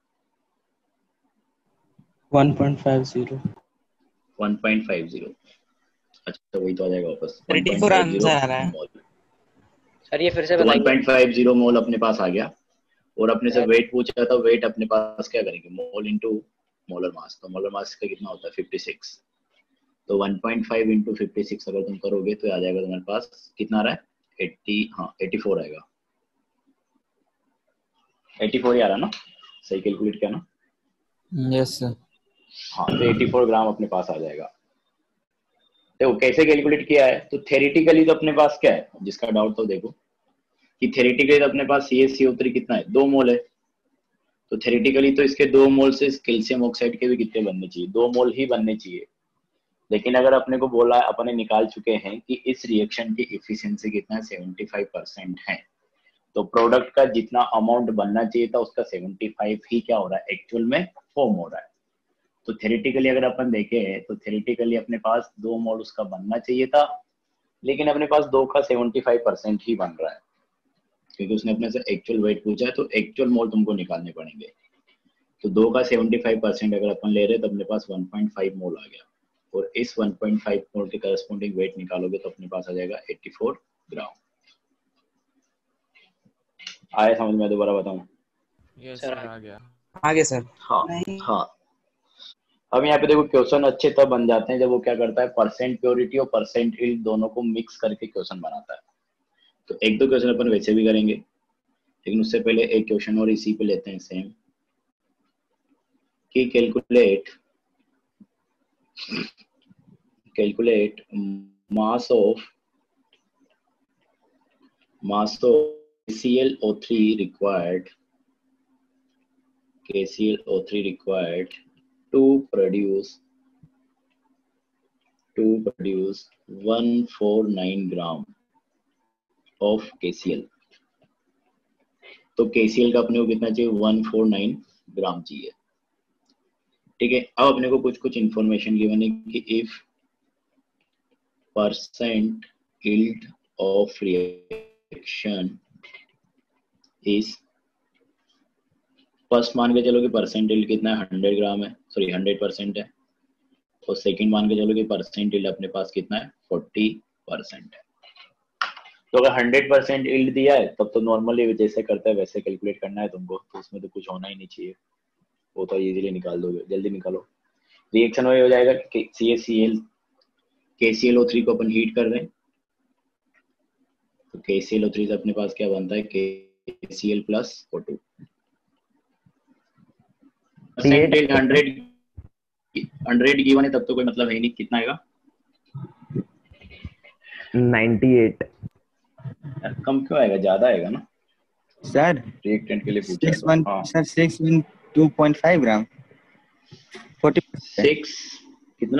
1.50 1.50। अच्छा वही तो आ जाएगा वापस 34 आंसर आ रहा है। मोल, सर ये फिर से तो बताइए। 1.50 मोल अपने पास आ गया, और अपने से वेट पूछा था, वेट अपने पास क्या करेंगे मोल इंटू मोलर मास, तो मोलर मास का कितना होता है 56, तो 1.5 इंटू 56 अगर तुम करोगे तो आ जाएगा तुम्हारे पास कितना आ रहा है 80, हाँ 84 आएगा, 84 ही आ रहा ना, सही कैलकुलेट किया ना, यस सर। हाँ तो 84 ग्राम अपने पास आ जाएगा। देखो कैसे कैलकुलेट किया है, तो थ्योरेटिकली तो अपने पास क्या है जिसका डाउट तो देखो कि थ्योरेटिकली तो अपने पास CaCO3 कितना है 2 मोल है, तो थ्योरेटिकली तो इसके 2 मोल से कैल्शियम ऑक्साइड के भी कितने बनने चाहिए 2 मोल ही बनने चाहिए, लेकिन अगर अपने को बोला अपने निकाल चुके हैं कि इस रिएक्शन की एफिशिएंसी कितना है 75% है, तो प्रोडक्ट का जितना अमाउंट बनना चाहिए था उसका 75 ही क्या हो रहा है एक्चुअल में फॉर्म हो रहा है। तो थ्योरेटिकली अगर अपन देखें तो थ्योरेटिकली अपने पास 2 मोल उसका बनना चाहिए था, लेकिन अपने पास 2 का 75% ही बन रहा है, क्योंकि उसने अपने से एक्चुअल वेट पूछा है तो एक्चुअल मोल तुमको निकालने पड़ेंगे। तो 2 का 75% अगर अपन ले रहे हैं तो अपने पास 1.5 मोल आ गया, और इस 1.5 मोल के करस्पॉन्डिंग वेट निकालोगे तो अपने पास आ जाएगा 84 ग्राम। आया समझ में? दोबारा बताऊं? यस सर, सर, आ गया। आगे सर। हाँ हाँ। अब यहाँ पे देखो क्वेश्चन अच्छे तब बन जाते हैं जब वो क्या करता है, परसेंट प्योरिटी और परसेंट यील्ड दोनों को मिक्स करके क्वेश्चन बनाता है। तो एक दो क्वेश्चन अपन वैसे भी करेंगे, लेकिन उससे पहले एक क्वेश्चन और इसी पे लेते हैं सेम, कि calculate mass of KClO3 required to produce 149 gram of KCl। तो KCl का अपने को कितना चाहिए? 149 ग्राम चाहिए। ठीक है, अब अपने को कुछ इंफॉर्मेशन गिवन है कि if percent yield of reaction is, first मान के चलो कि परसेंट yield कितना है? 100 ग्राम है, सॉरी 100% है। और सेकंड मान के चलो कि परसेंट yield अपने पास कितना है? 40% है। तो अगर 100% yield दिया है तब तो नॉर्मली जैसे करता है वैसे कैलकुलेट करना है तुमको, तो उसमें तो कुछ होना ही नहीं चाहिए, वो तो इजीली निकाल दोगे। जल्दी निकालो। रिएक्शन वही हो जाएगा कि KClO3 को अपन हीट कर रहे हैं, तो KClO3 से अपने पास क्या बनता है? KCl plus O2। Percentage 100 given है तब तो कोई मतलब है नहीं, कितना आएगा? 98। कम क्यों आएगा? ज्यादा आएगा ना सर रिएक्टेंट के लिए पूछा है। 612.5 ग्राम 40%। 6 कितना?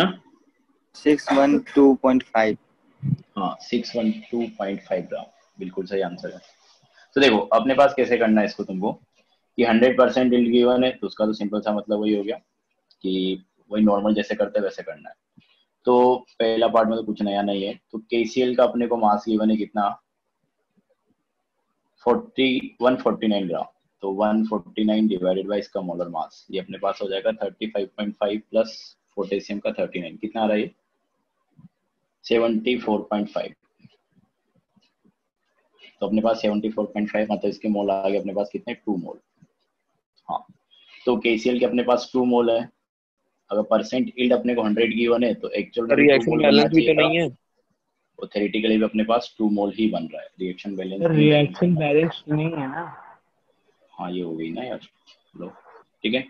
612.5। हाँ 612.5 ग्राम, बिल्कुल सही आंसर है। तो देखो अपने पास कैसे करना है इसको तुमको, कि 100% yield गिवन है तो उसका तो सिंपल सा मतलब वही हो गया कि वही नॉर्मल जैसे करते हैं वैसे करना है। तो पहला पार्ट में तो कुछ नया नहीं है। तो KCl का अपने को मास गिवन है कितना? 149 ग्राम। तो 149 डिवाइडेड बाय इसका मोलर मास, ये अपने पास हो जाएगा 35.5 प्लस पोटेशियम का 39, कितना आ रहा है? 74.5। तो अपने पास 74.5 मतलब इसके मोल आ गए अपने पास कितने? 2 मोल। हाँ, तो KCl के अपने पास 2 मोल है। अगर परसेंट yield अपने को 100 गिवन है तो एक्चुअल में 2 रिएक्शन मोल बनना बैलेंस भी चाहिए तो था, नहीं है। और थ्योरेटिकली भी अपने पास 2 मोल ही बन रहा है। रिएक्शन बैलेंस रिएक्शन बैलेंस नहीं है ना। हाँ ये हो गई ना यार, लो ठीक है।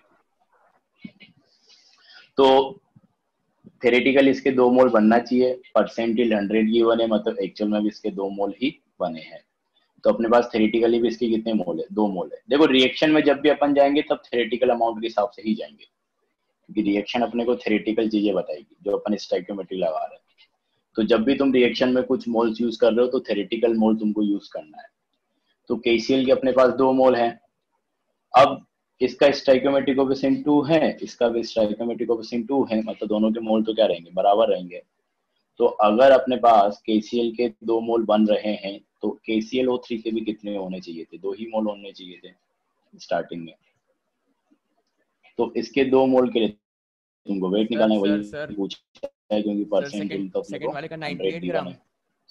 तो थ्योरेटिकली इसके 2 मोल बनना चाहिए, परसेंट yield 100 गिवन है मतलब एक्चुअल में भी इसके 2 मोल ही बने हैं। तो अपने पास थ्योरेटिकली भी इसके कितने मोल है? 2 मोल है। देखो रिएक्शन में जब भी अपन जाएंगे तब थ्योरेटिकल अमाउंट के हिसाब से ही जाएंगे, क्योंकि रिएक्शन अपने को थ्योरेटिकल चीजें बताएगी जो अपन स्टोइकियोमेट्री लगा रहे हैं। तो जब भी तुम रिएक्शन में कुछ मोल्स यूज कर रहे हो तो थ्योरेटिकल मोल तुमको यूज करना है। तो KCl के अपने पास 2 मोल हैं। अब इसका स्टोइकियोमेट्रिक कोएफिशिएंट 2 है, इसका भी स्टोइकियोमेट्रिक कोएफिशिएंट 2 है, मतलब दोनों के मोल तो क्या रहेंगे? बराबर रहेंगे। तो अगर अपने पास KCl के 2 मोल बन रहे हैं तो KClO3 के भी कितने होने चाहिए थे? 2 ही मोल होने चाहिए थे स्टार्टिंग में। तो इसके 2 मोल के लिए तुमको वेट निकालना है, वही पूछा है क्योंकि परसेंट yield तो अपने को सेकंड वाले का 100 98 गिवन ग्राम। है।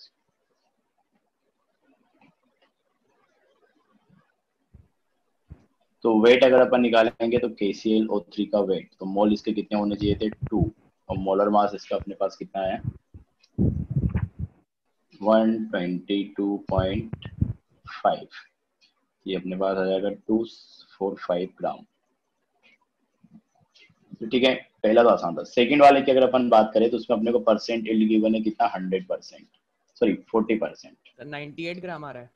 तो वेट अगर अपन निकालेंगे तो KClO3 का वेट, तो मोल इसके कितने होने चाहिए थे? 2, और मोलर मास इसका अपने पास कितना है? 122.5। ये अपने पास आ जाएगा 245 ग्राम। तो ठीक है, पहला तो आसान था। सेकंड वाले की अगर अपन बात करें तो उसमें अपने को परसेंट yield गिवन है कितना? 100%, सॉरी 40%। 98 ग्राम आ रहा है।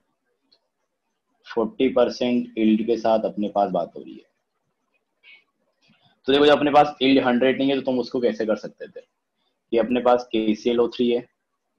40% yield के साथ अपने पास बात हो रही है। तो देखो जब अपने पास yield 100 नहीं है तो तुम उसको कैसे कर सकते थे? ये अपने पास KClO3 है,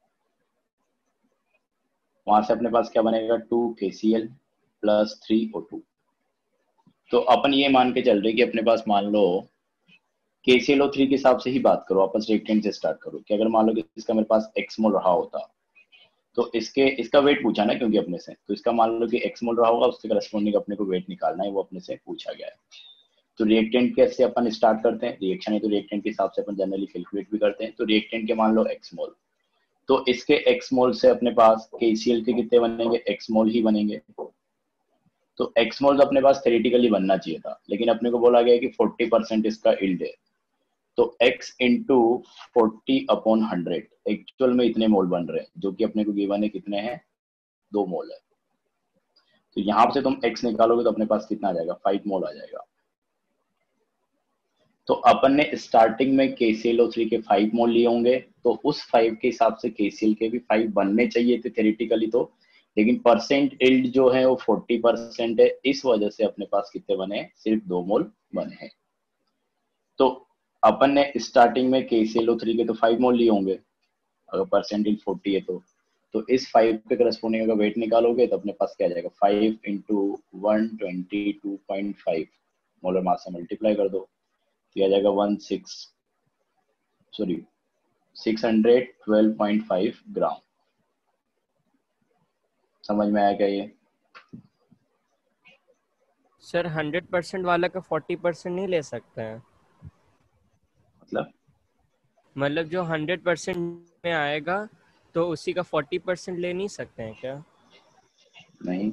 वहां से अपने पास क्या बनेगा? 2 KCl प्लस 3 O2। तो अपन ये मान के चल रहे कि अपने पास मान लो KClO3 के हिसाब से ही बात करो, आपस रिएक्टेंट से स्टार्ट करो कि अगर मान लो कि इसका मेरे पास x मोल रहा होता तो इसका वेट पूछा ना, क्योंकि अपने से तो इसका मान लो कि x मोल रहा होगा, उसके करस्पॉन्डिंग अपने को वेट निकालना है, वो अपने से पूछा गया है। तो रिएक्टेंट कैसे अपन स्टार्ट करते हैं, रिएक्शन है तो रिएक्टेंट के हिसाब से अपन जनरली कैलकुलेट भी करते हैं। तो रिएक्टेंट के मान लो x मोल, तो इसके x मोल से अपने पास KCl के कितने बनेंगे, x मोल ही बनेंगे। तो x मोल तो अपने पास थ्योरेटिकली बनना चाहिए था, लेकिन अपने को बोला गया कि 40% इसका इल्ड है, तो x इंटू 40/100 एक्चुअल में इतने मोल बन रहे हैं, जो कि अपने को गिवन है कितने हैं, 2 मोल है। तो यहाँ से तुम x निकालोगे तो अपने पास कितना आ जाएगा, 5 मोल आ जाएगा। तो अपन ने स्टार्टिंग में KClO3 के 5 मोल लिए होंगे, तो उस 5 के हिसाब से KCl के भी 5 बनने चाहिए थे थ्योरेटिकली तो, लेकिन परसेंट इल्ड जो है वो 40% है, इस वजह से अपने पास कितने बने हैं, सिर्फ 2 मोल बने हैं। तो अपन ने स्टार्टिंग में KClO3 के तो 5 मोल लिए होंगे, अगर परसेंट इल्ड 40 है तो इस 5 के करस्पॉन्डिंग अगर वेट निकालोगे तो अपने पास क्या आ जाएगा, 5 × 122.5 मोलर मास से मल्टीप्लाई कर दो, तो आ जाएगा 612.5 ग्राम। समझ में आया क्या ये? सर 100% वाला का 40% नहीं ले सकते हैं? मतलब जो 100% में आएगा तो उसी का 40% ले नहीं सकते हैं क्या? नहीं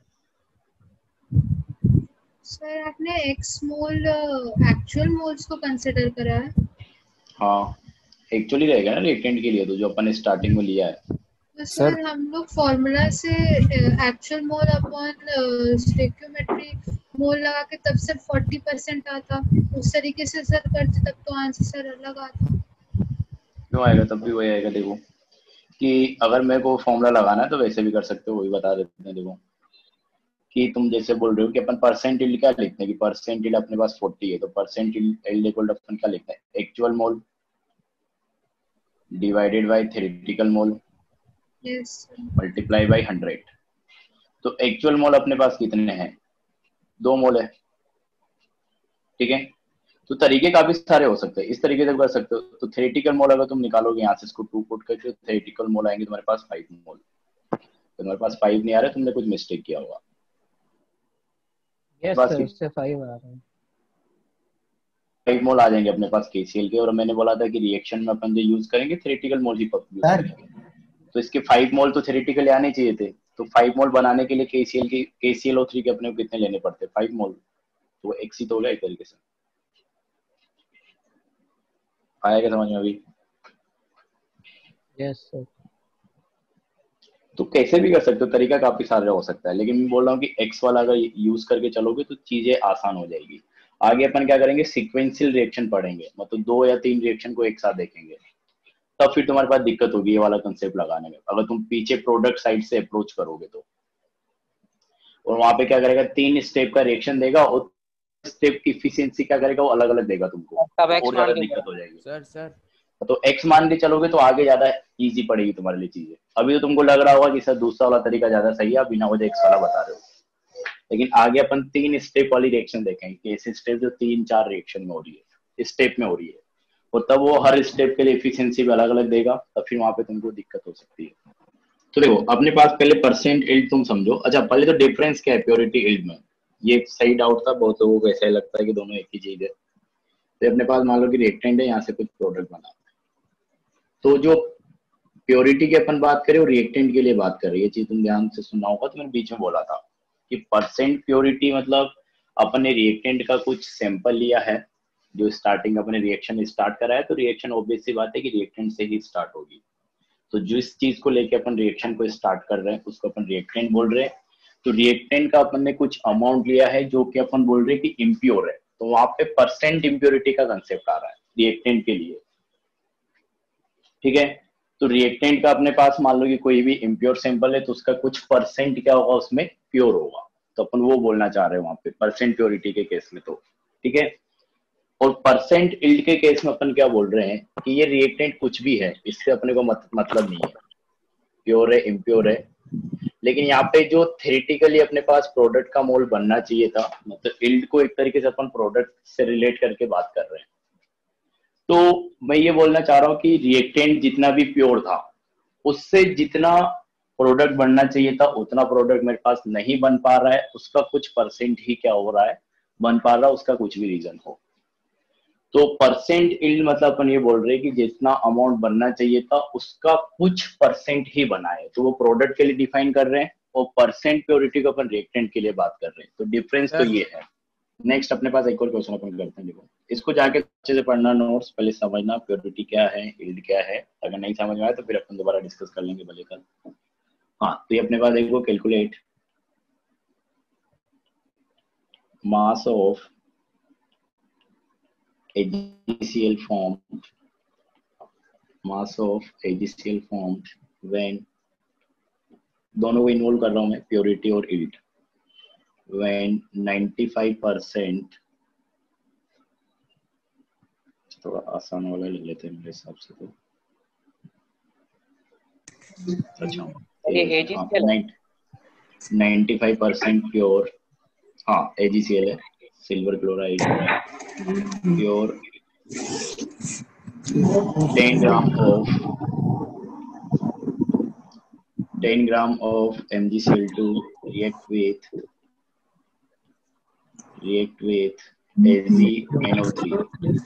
सर, आपने एक्स मोल एक्चुअल मोल्स को कंसिडर करा है? हाँ, एक्चुअली रहेगा ना रिएक्टेंट के लिए, तो जो अपन ने स्टार्टिंग में लिया है। तो सर हम लोग फॉर्मूला से actual mole upon stoichiometry mole लगा के तब से 40% आता, उस तरीके से सर करते तब तो आंसर सर अलग आता। क्यों आएगा, तब भी वही आएगा। देखो कि अगर मेरे को फॉर्मूला लगाना है तो वैसे भी कर सकते हो, वही बता देते हैं। देखो कि तुम जैसे बोल रहे हो कि अपन परसेंट इल्ड क्या लिखते हैं, कि परसेंट इल्ड अपने पास 40 है, तो परसेंट इल्ड इक्वल अपन क्या लिखते हैं, actual mole divided by theoretical mole multiply by 100। तो एक्चुअल मोल अपने पास कितने हैं, 2 मोल है, ठीक है। तो तरीके काफी सारे हो सकते हैं, इस तरीके से कर सकते हो। तो थ्योरेटिकल मोल अगर तुम निकालोगे यहाँ से इसको 2 पुट करके, थ्योरेटिकल मोल आएंगे तुम्हारे पास 5 मोल। तो तुम्हारे पास 5 नहीं आ रहा, तुमने कुछ मिस्टेक किया होगा। यस सर, उससे 5 आ रहे हैं। 5 मोल आ जाएंगे अपने पास KCl के। और मैंने बोला था कि रिएक्शन में अपन जो यूज करेंगे थ्योरेटिकल मोल ही यूज करेंगे, तो इसके 5 मोल तो थ्योरेटिकली आने चाहिए थे। तो 5 मोल बनाने के लिए KClO3 के अपने को कितने लेने पड़ते, 5 मोल, तो एक्स ही तो हो गया एक तरीके से। आएगा समझ में अभी? Yes sir. तो कैसे भी कर सकते हो, तरीका काफी सारा हो सकता है, लेकिन मैं बोल रहा हूँ कि एक्स वाला अगर यूज करके चलोगे तो चीजें आसान हो जाएगी। आगे अपन क्या करेंगे, सीक्वेंशियल रिएक्शन पढ़ेंगे, मतलब 2 या 3 रिएक्शन को एक साथ देखेंगे, तब फिर तुम्हारे पास दिक्कत होगी ये वाला कंसेप्ट लगाने में, अगर तुम पीछे प्रोडक्ट साइड से अप्रोच करोगे तो। और वहां पे क्या करेगा, 3 स्टेप का रिएक्शन देगा और स्टेप की इफिशिएंसी क्या करेगा, वो अलग अलग देगा तुमको, और ज्यादा दिक्कत हो जाएगी। सर तो x मान के चलोगे तो आगे ज्यादा इजी पड़ेगी तुम्हारे लिए चीजें। अभी तो तुमको लग रहा होगा कि सर दूसरा वाला तरीका ज्यादा सही है, बिना वजह x वाला बता रहे हो, लेकिन आगे अपन 3 स्टेप वाली रिएक्शन देखेंगे कि ऐसे स्टेप जो 3-4 रिएक्शन में हो रही है, स्टेप में हो रही है, और तब वो हर स्टेप के लिए इफिशिएंसी भी अलग अलग देगा, तब फिर वहां पे तुमको दिक्कत हो सकती है। तो देखो अपने पास पहले परसेंट इल्ड तुम समझो। अच्छा, पहले तो डिफरेंस क्या है प्योरिटी इल्ड में, ये सही डाउट था, बहुत लोगों को ऐसा ही लगता है कि दोनों एक ही चीज है। तो अपने पास मान लो कि रिएक्टेंट है, यहाँ से कुछ प्रोडक्ट बना, तो जो प्योरिटी की अपन बात करें वो रिएक्टेंट के लिए बात कर रही है, ये चीज तुम ध्यान से सुनना होगा। तो मैंने बीच में बोला था कि परसेंट प्योरिटी मतलब अपन ने रिएक्टेंट का कुछ सैंपल लिया है, जो स्टार्टिंग अपने रिएक्शन स्टार्ट करा है, तो रिएक्शन ऑब्वियस सी बात है कि रिएक्टेंट से ही स्टार्ट होगी। तो जिस चीज को लेके अपन रिएक्शन को स्टार्ट कर रहे हैं उसको अपन रिएक्टेंट बोल रहे हैं। तो रिएक्टेंट का अपन ने कुछ अमाउंट लिया है जो कि अपन बोल रहे हैं कि इम्प्योर है, तो वहां पे परसेंट इम्प्योरिटी का कंसेप्ट आ रहा है रिएक्टेंट के लिए, ठीक है। तो रिएक्टेंट का अपने पास मान लो कि कोई भी इम्प्योर सैंपल है, तो उसका कुछ परसेंट क्या होगा उसमें प्योर होगा, तो अपन वो बोलना चाह रहे हैं वहां पे परसेंट प्योरिटी के केस में, तो ठीक है। और परसेंट इल्ड के केस में अपन क्या बोल रहे हैं कि ये रिएक्टेंट कुछ भी है, इससे अपने को मतलब नहीं है, प्योर है इम्प्योर है। लेकिन यहाँ पे जो थ्योरेटिकली अपने पास प्रोडक्ट का मोल बनना चाहिए था, मतलब इल्ड को एक तरीके से अपन प्रोडक्ट से रिलेट करके बात कर रहे हैं। तो मैं ये बोलना चाह रहा हूँ कि रिएक्टेंट जितना भी प्योर था, उससे जितना प्रोडक्ट बनना चाहिए था उतना प्रोडक्ट मेरे पास नहीं बन पा रहा है, उसका कुछ परसेंट ही क्या हो रहा है बन पा रहा, उसका कुछ भी रीजन हो। तो परसेंट इल्ड मतलब अपन ये बोल रहे हैं कि जितना अमाउंट बनना चाहिए था उसका कुछ परसेंट ही बना है, तो वो प्रोडक्ट के लिए डिफाइन कर रहे हैं, और परसेंट प्योरिटी को अपन रिएक्टेंट के लिए बात कर रहे हैं। तो डिफरेंस तो ये है। नेक्स्ट अपने पास एक और क्वेश्चन अपन करते हैं। देखो इसको जाके अच्छे से पढ़ना, नोट्स पहले समझना प्योरिटी क्या है, इल्ड क्या है। अगर नहीं समझ में आया तो फिर अपन दोबारा डिस्कस कर लेंगे भले कल। हाँ, तो ये अपने पास देखो, calculate mass of AgCl formed, mass of AgCl formed when, दोनों को इन्वॉल्व कर रहा हूं मैं, प्योरिटी और इल्ड, when 95%, थोड़ा आसान वाला ले लेते हैं मेरे हिसाब से तो। अच्छा, 95% प्योर, हाँ AgCl है, silver chloride pure, 10 gram of MgCl2 react with AgNO3,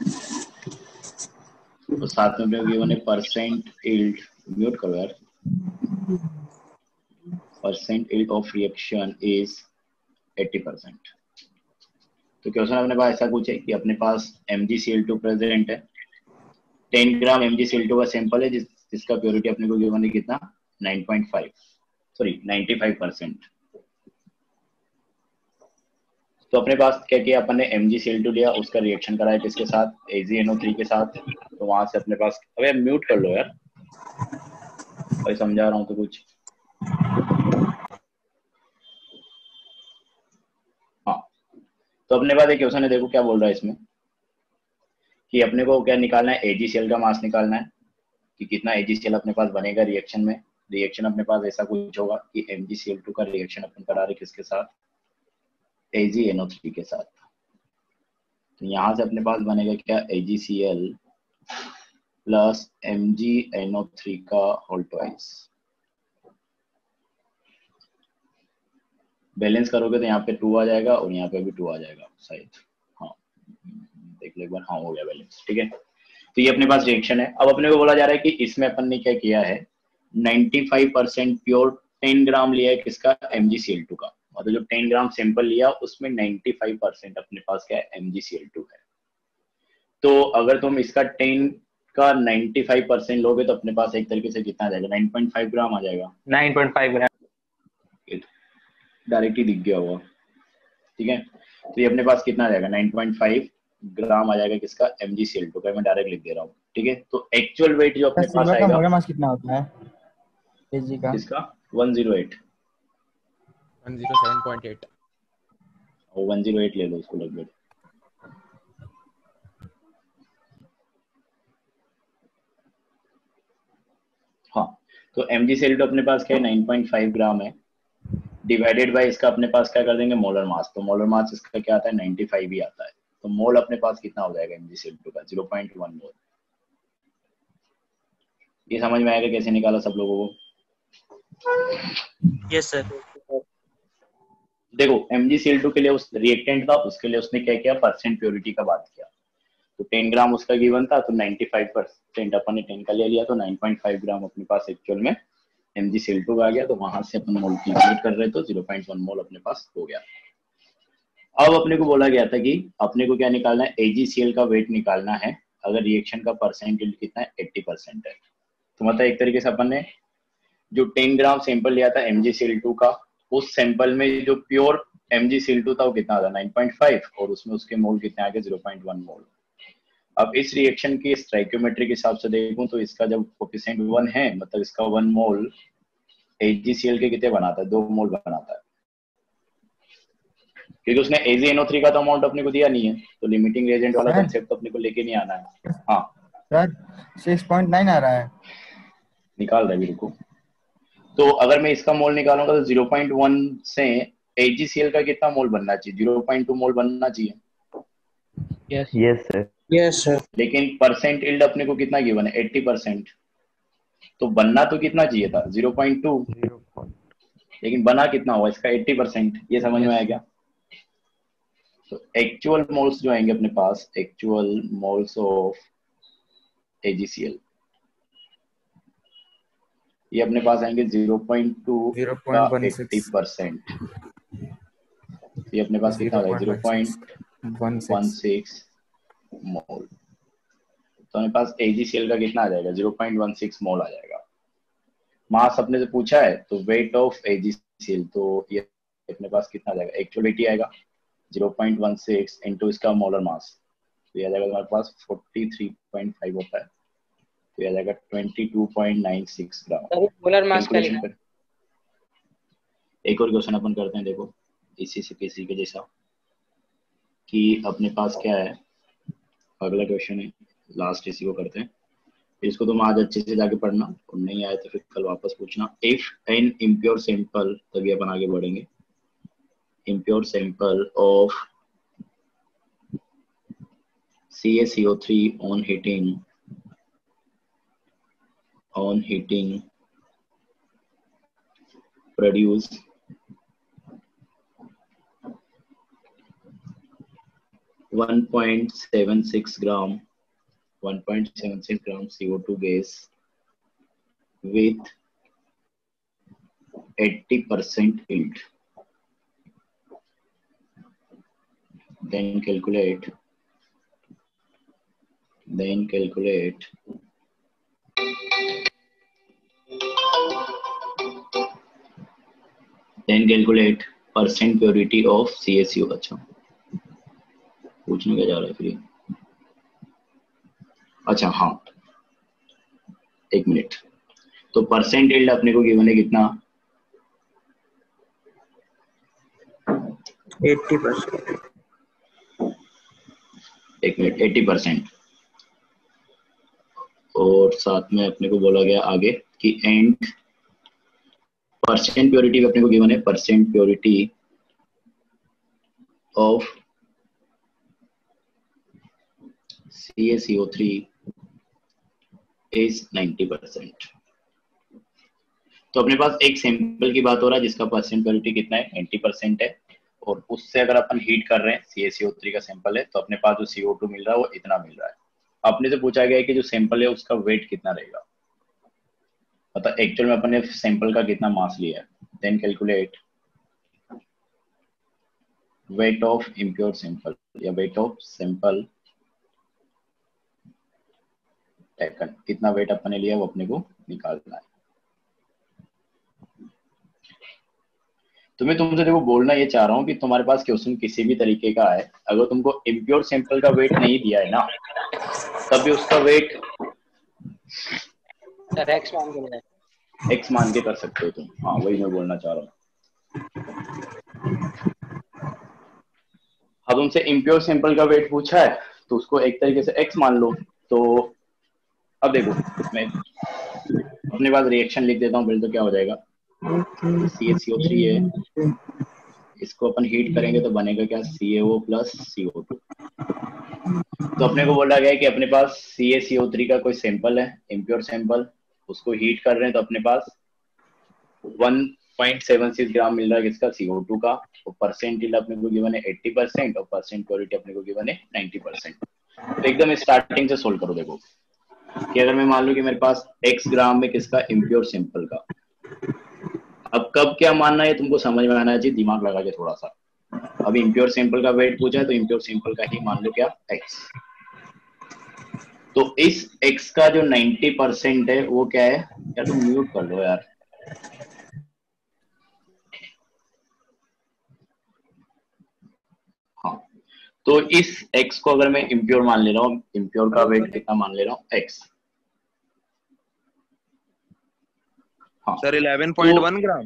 तो साथ में अपने गिवन है परसेंट इल्ड, म्यूट करो यार, percent yield of reaction is 80%। तो क्वेश्चन अपने पास ऐसा कुछ है कि अपने पास MgCl2 प्रेजेंट है, 10 ग्राम MgCl2 का सैंपल है जिसका प्योरिटी अपने को गिवन है कितना, 95%। तो अपने पास क्या किया अपन ने, MgCl2 लिया, उसका रिएक्शन कराया किसके साथ, AgNO3 के साथ। तो वहां से अपने पास, अबे म्यूट कर लो यार, भाई समझा रहा हूँ तो कुछ। तो अपने पास एक क्वेश्चन है, देखो क्या बोल रहा है इसमें कि अपने को क्या निकालना है, AgCl का मास निकालना है कि कितना AgCl अपने पास बनेगा रिएक्शन में। रिएक्शन अपने पास ऐसा कुछ होगा कि MgCl2 का रिएक्शन अपन करा रहे किसके साथ, AgNO3 के साथ। तो यहाँ से अपने पास बनेगा क्या, AgCl प्लस MgNO3 का होल ट्वाइस। बैलेंस करोगे तो यहाँ पे 2 आ जाएगा और यहाँ पे भी 2 आ जाएगा शायद, हाँ देख लो एक बार, हाँ हो गया बैलेंस, ठीक है। तो ये अपने पास रिएक्शन है। अब अपने को बोला जा रहा है कि इसमें अपन ने क्या किया है, 95% प्योर 10 ग्राम लिया है किसका, MgCl2 का, मतलब जो 10 ग्राम सैंपल लिया उसमें 95% अपने पास क्या है, MgCl2 है। तो अगर तुम इसका 10 का 95% लोगे तो अपने पास एक तरीके से कितना आ जाएगा, 9.5 ग्राम आ जाएगा, 9.5 ग्राम डायरेक्ट ही दिख गया होगा, ठीक है। तो ये अपने पास कितना आ जाएगा, 9.5 ग्राम आ जाएगा किसका, MgCl2 का, मैं डायरेक्ट लिख दे रहा हूँ, ठीक है। तो एक्चुअल वेट जो अपने पास आएगा, मोलर मास कितना होता है Ag का, इसका 108, 107.8 और 108 ले लो उसको लगभग। हाँ, तो MgCl2 अपने पास क्या है, 9.5 ग्राम है, डिवाइडेड बाय इसका अपने पास क्या कर देंगे, मोलर मास। तो मोलर मास इसका क्या आता है, 95 ही आता है। तो मोल अपने पास कितना हो जाएगा MgCl2 का, 0.1 मोल। ये समझ में आएगा कैसे निकाला सब लोगों को? Yes sir. देखो MgCl2 के लिए उस रिएक्टेंट था, उसके लिए उसने क्या किया, परसेंट प्योरिटी का बात किया। तो 10 ग्राम उसका गिवन था, तो 95% अपन ने 10 का ले लिया, तो 9.5 ग्राम अपने पास एक्चुअल में MgCl2 आ गया। तो वहां से अपन मोल कैलकुलेट कर रहे तो 0.1 मोल अपने पास हो गया। अब अपने को बोला गया था कि अपने को क्या निकालना है, AgCl का वेट निकालना है अगर रिएक्शन का परसेंटेज कितना है, 80% है। तो मतलब एक तरीके से अपन ने जो 10 ग्राम सैंपल लिया था MgCl2 का, उस सैंपल में जो प्योर MgCl2 था वो कितना था, 9.5, और उसमें उसके मोल कितने आ गए, 0.1 मोल। अब इस रिएक्शन की स्टोइकियोमेट्री के हिसाब से देखूं तो इसका जब कोएफिशिएंट 1 है, मतलब इसका 1 मोल AgCl के कितने बनाता है, 2 मोल बनाता है, क्योंकि उसने AgNO3 का तो अमाउंट अपने को दिया नहीं है। तो लिमिटिंग रिएजेंट वाला कांसेप्ट तो अपने को लेके नहीं आना है। हाँ सर 6.9 आ रहा है, निकाल रहा है, रुको। तो अगर मैं इसका मोल निकालूंगा तो 0.1 से AgCl का कितना मोल बनना चाहिए, 0.2 मोल बनना चाहिए। Yes sir. Yes sir. लेकिन परसेंट इल्ड अपने को कितना गिवन है, 80%। तो बनना तो कितना चाहिए था, 0.2, लेकिन बना कितना हुआ इसका, 80%। ये समझ में आया क्या? तो एक्चुअल मोल्स जो आएंगे अपने पास, एक्चुअल मोल्स ऑफ AgCl, ये अपने पास आएंगे 0.2 का 80%। ये अपने पास कितना आ जाएगा 0.16 मोल। तो अपने पास AgCl का कितना आ जाएगा 0.16 मोल आ जाएगा। मास अपने से पूछा है तो वेट ऑफ AgCl, तो ये अपने पास कितना आ जाएगा, एक्चुअल वेट ही आएगा 0.16 इंटू इसका मोलर मास, तो ये आ जाएगा हमारे पास 43.5 होता है, तो ये आ जाएगा 22.96 ग्राम। मोलर मास क्या लिखा है? एक और क्वेश्चन अपन करते हैं, देखो इसी से किसी के जैसा कि अपने पास क्या है, अगला क्वेश्चन है, लास्ट इसी को करते हैं। इसको तुम आज अच्छे से जाके पढ़ना, और नहीं आया तो फिर कल वापस पूछना। इफ एन इम्प्योर सैंपल, तभी अपन आगे बढ़ेंगे। Impure sample of CaCO3 on heating produce 1.76 gram CO2 gas with 80% yield. Then calculate percent purity of CaCO। अच्छा, पूछने क्या जा रहा है फिर? अच्छा हाँ, एक मिनट। तो परसेंट यील्ड अपने को गिवन है कितना? 80%। एक मिनट, 80%। और साथ में अपने को बोला गया आगे कि एंड परसेंट प्योरिटी अपने को गिवन है, percent purity of CaCO3 is 90%। तो अपने पास एक सैंपल की बात हो रहा है जिसका परसेंट प्योरिटी कितना है, 90% है, और उससे अगर अपन हीट कर रहे हैं, CaCO3 का सैंपल है, तो अपने पास जो CO2 मिल रहा है वो इतना मिल रहा है। अपने से पूछा गया है कि जो सैंपल है उसका वेट कितना रहेगा, मतलब एक्चुअल में अपने सैंपल का कितना मास लिया है। Then calculate weight of impure sample या वेट ऑफ सैंपल टेकन, कितना वेट अपने लिया वो अपने को निकालना है। तो मैं तुमसे देखो बोलना ये चाह रहा हूँ कि तुम्हारे पास क्वेश्चन किसी भी तरीके का है, अगर तुमको इम्प्योर सैंपल का वेट नहीं दिया है ना, तब भी उसका वेट एक्स मान के कर सकते हो तुम। हाँ, वही मैं बोलना चाह रहा हूँ। अब तुमसे इम्प्योर सैंपल का वेट पूछा है तो उसको एक तरीके से एक्स मान लो। तो अब देखो, मैं अपने पास रिएक्शन लिख देता हूँ फिर, तो क्या हो जाएगा, CaCO3 है, इसको अपन हीट करेंगे तो बनेगा क्या, CaO प्लस CO2। तो अपने को बोला गया है कि अपने पास CaCO3 का कोई सैंपल है, इम्प्योर सैंपल, उसको हीट कर रहे हैं, तो अपने पास 1.76 ग्राम मिल रहा है किसका, CO2 का। और परसेंट यील्ड अपने को गिवन है 80% और परसेंट प्योरिटी अपने को गिवन है 90%। तो एकदम स्टार्टिंग से सोल्व करो। देखो कि अगर मैं मान लूं कि मेरे पास x ग्राम में किसका, इम्प्योर सैंपल का। अब कब क्या मानना है तुमको समझ में आना चाहिए, दिमाग लगा के थोड़ा सा। अब इम्प्योर सैंपल का वेट पूछा है तो इम्प्योर सैंपल का ही मान लो क्या, x। तो इस x का जो 90% है वो क्या है, या तुम म्यूट कर लो यार। हाँ, तो इस x को अगर मैं इम्प्योर मान ले रहा हूँ, इम्प्योर का वेट कितना मान ले रहा हूँ, x। हाँ सर 11.1 ग्राम।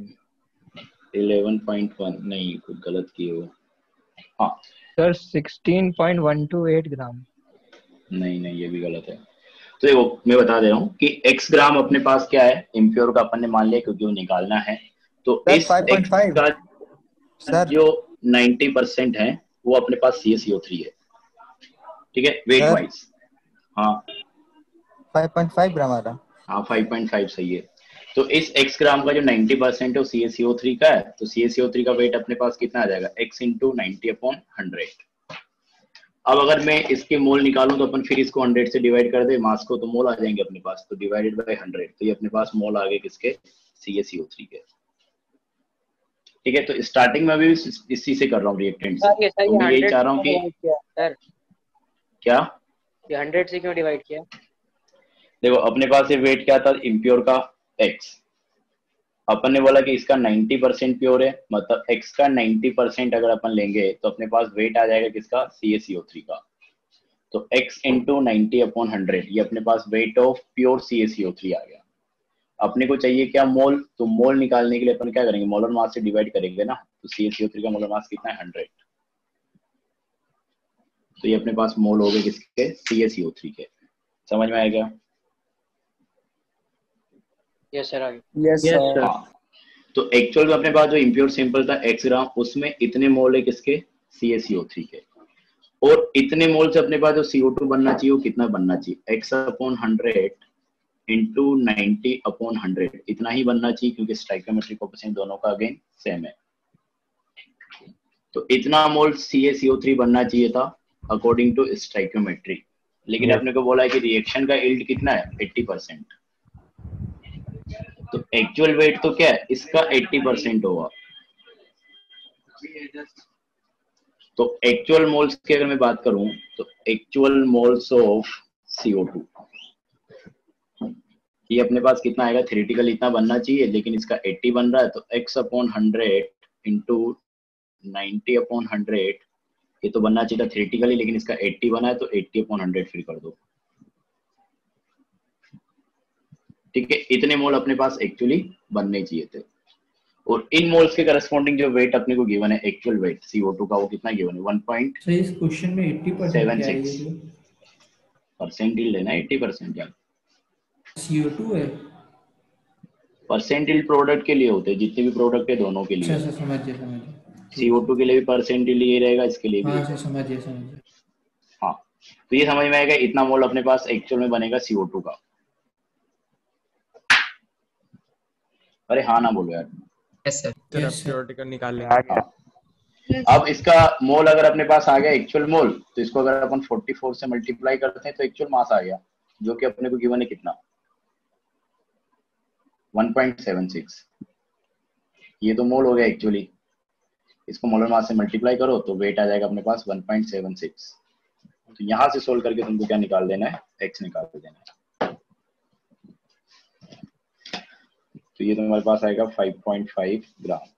11.1 नहीं, कुछ गलत किए हो। हाँ सर 16.128 ग्राम। नहीं, ये भी गलत है। तो देखो मैं बता दे रहा हूँ कि x ग्राम अपने पास क्या है, इम्प्योर का अपन ने मान लिया क्योंकि वो निकालना है। तो इस x का सर जो 90% है वो अपने पास CaCO3 है, ठीक है, वेट वाइज। हाँ 5.5 ग्राम आ रहा। हाँ 5.5 सही है। तो इस x ग्राम का जो 90% है वो CaCO3 का है, तो CaCO3 का वेट अपने पास कितना आ जाएगा, x इंटू 90/100। अब अगर मैं इसके मोल निकालूं तो अपन फिर इसको 100 से डिवाइड कर दे मास को, तो मोल आ जाएंगे अपने पास, तो डिवाइडेड बाय 100, तो ये अपने पास मोल आ गए किसके, CaCO3 के। ठीक है, तो स्टार्टिंग में अभी इसी से कर रहा हूँ रिएक्टेंट से, तो मैं यही चाह रहा हूँ कि सर क्या ये 100 से क्यों डिवाइड किया? देखो अपने पास ये वेट क्या था इम्प्योर का x, अपन ने बोला कि इसका 90% प्योर है, मतलब x का 90% अगर अपन लेंगे तो अपने पास वेट आ जाएगा किसका, CaCO3 का। तो x इंटू 90/100 ये अपने पास वेट ऑफ प्योर CaCO3 आ गया। अपने को चाहिए क्या, मोल, तो मोल निकालने के लिए अपन क्या करेंगे, मोलर मास से डिवाइड करेंगे ना, तो CaCO3 का मोलर मास कितना है 100, तो ये अपने पास मोल हो गए किसके, CaCO3 के। समझ में आएगा? यस सर आगे। Yes sir. हाँ, तो एक्चुअल में अपने पास जो इम्प्योर सैंपल था x ग्राम, उसमें इतने मोल है किसके, CaCO3 के, और इतने मोल से अपने पास जो CO2 बनना चाहिए वो कितना बनना चाहिए, x/100 इंटू 90/100, इतना ही बनना चाहिए, क्योंकि स्टोइकियोमेट्रिक कोएफिशिएंट दोनों का अगेन सेम है। तो इतना मोल CaCO3 बनना चाहिए था अकॉर्डिंग टू स्टोइकियोमेट्री, लेकिन अपने को बोला है कि रिएक्शन का यील्ड कितना है 80%, तो एक्चुअल वेट तो क्या है इसका 80% होगा। तो एक्चुअल मोल्स की अगर मैं बात करूं तो एक्चुअल मोल्स ऑफ CO2 ये अपने पास कितना आएगा, थ्योरेटिकल इतना बनना चाहिए, लेकिन इसका 80 बन रहा है, तो x/100 इंटू 90/100 ये तो बनना चाहिए था थ्योरेटिकली, लेकिन इसका 80 बना है, तो 80/100 फिर कर दो। ठीक है, इतने मोल अपने पास एक्चुअली बनने चाहिए थे, और इन मोल्स के करस्पॉन्डिंग जो वेट अपने को गिवन है, एक्चुअल वेट CO2 का वो कितना गिवन है 1.76। इस क्वेश्चन में 80% परसेंट लेना 80% यार, CO2 है। परसेंटाइल प्रोडक्ट के लिए होते हैं, जितने भी प्रोडक्ट है दोनों के लिए। अच्छा समझ गया। CO2 के लिए भी परसेंटाइल ये रहेगा, इसके लिए भी। हाँ समझ गया। हाँ, तो ये समझ में आएगा, इतना मोल अपने पास एक्चुअल में बनेगा CO2 का। अरे हाँ ना बोलो यार। यस सर, थ्योरेटिकल निकाल लेंगे। अब इसका मोल अगर अपने पास आ गया एक्चुअल मोल, तो इसको अगर अपन 44 से मल्टीप्लाई करते हैं तो एक्चुअल मास आ गया, जो कि अपने को गिवन है कितना 1.76। ये तो मोल हो गया एक्चुअली, इसको मोलर मास से मल्टीप्लाई करो तो वेट आ जाएगा अपने पास 1.76। तो यहां से सोल्व करके तुमको क्या निकाल देना है, x निकाल देना है। तो ये तुम्हारे पास आएगा 5.5 ग्राम।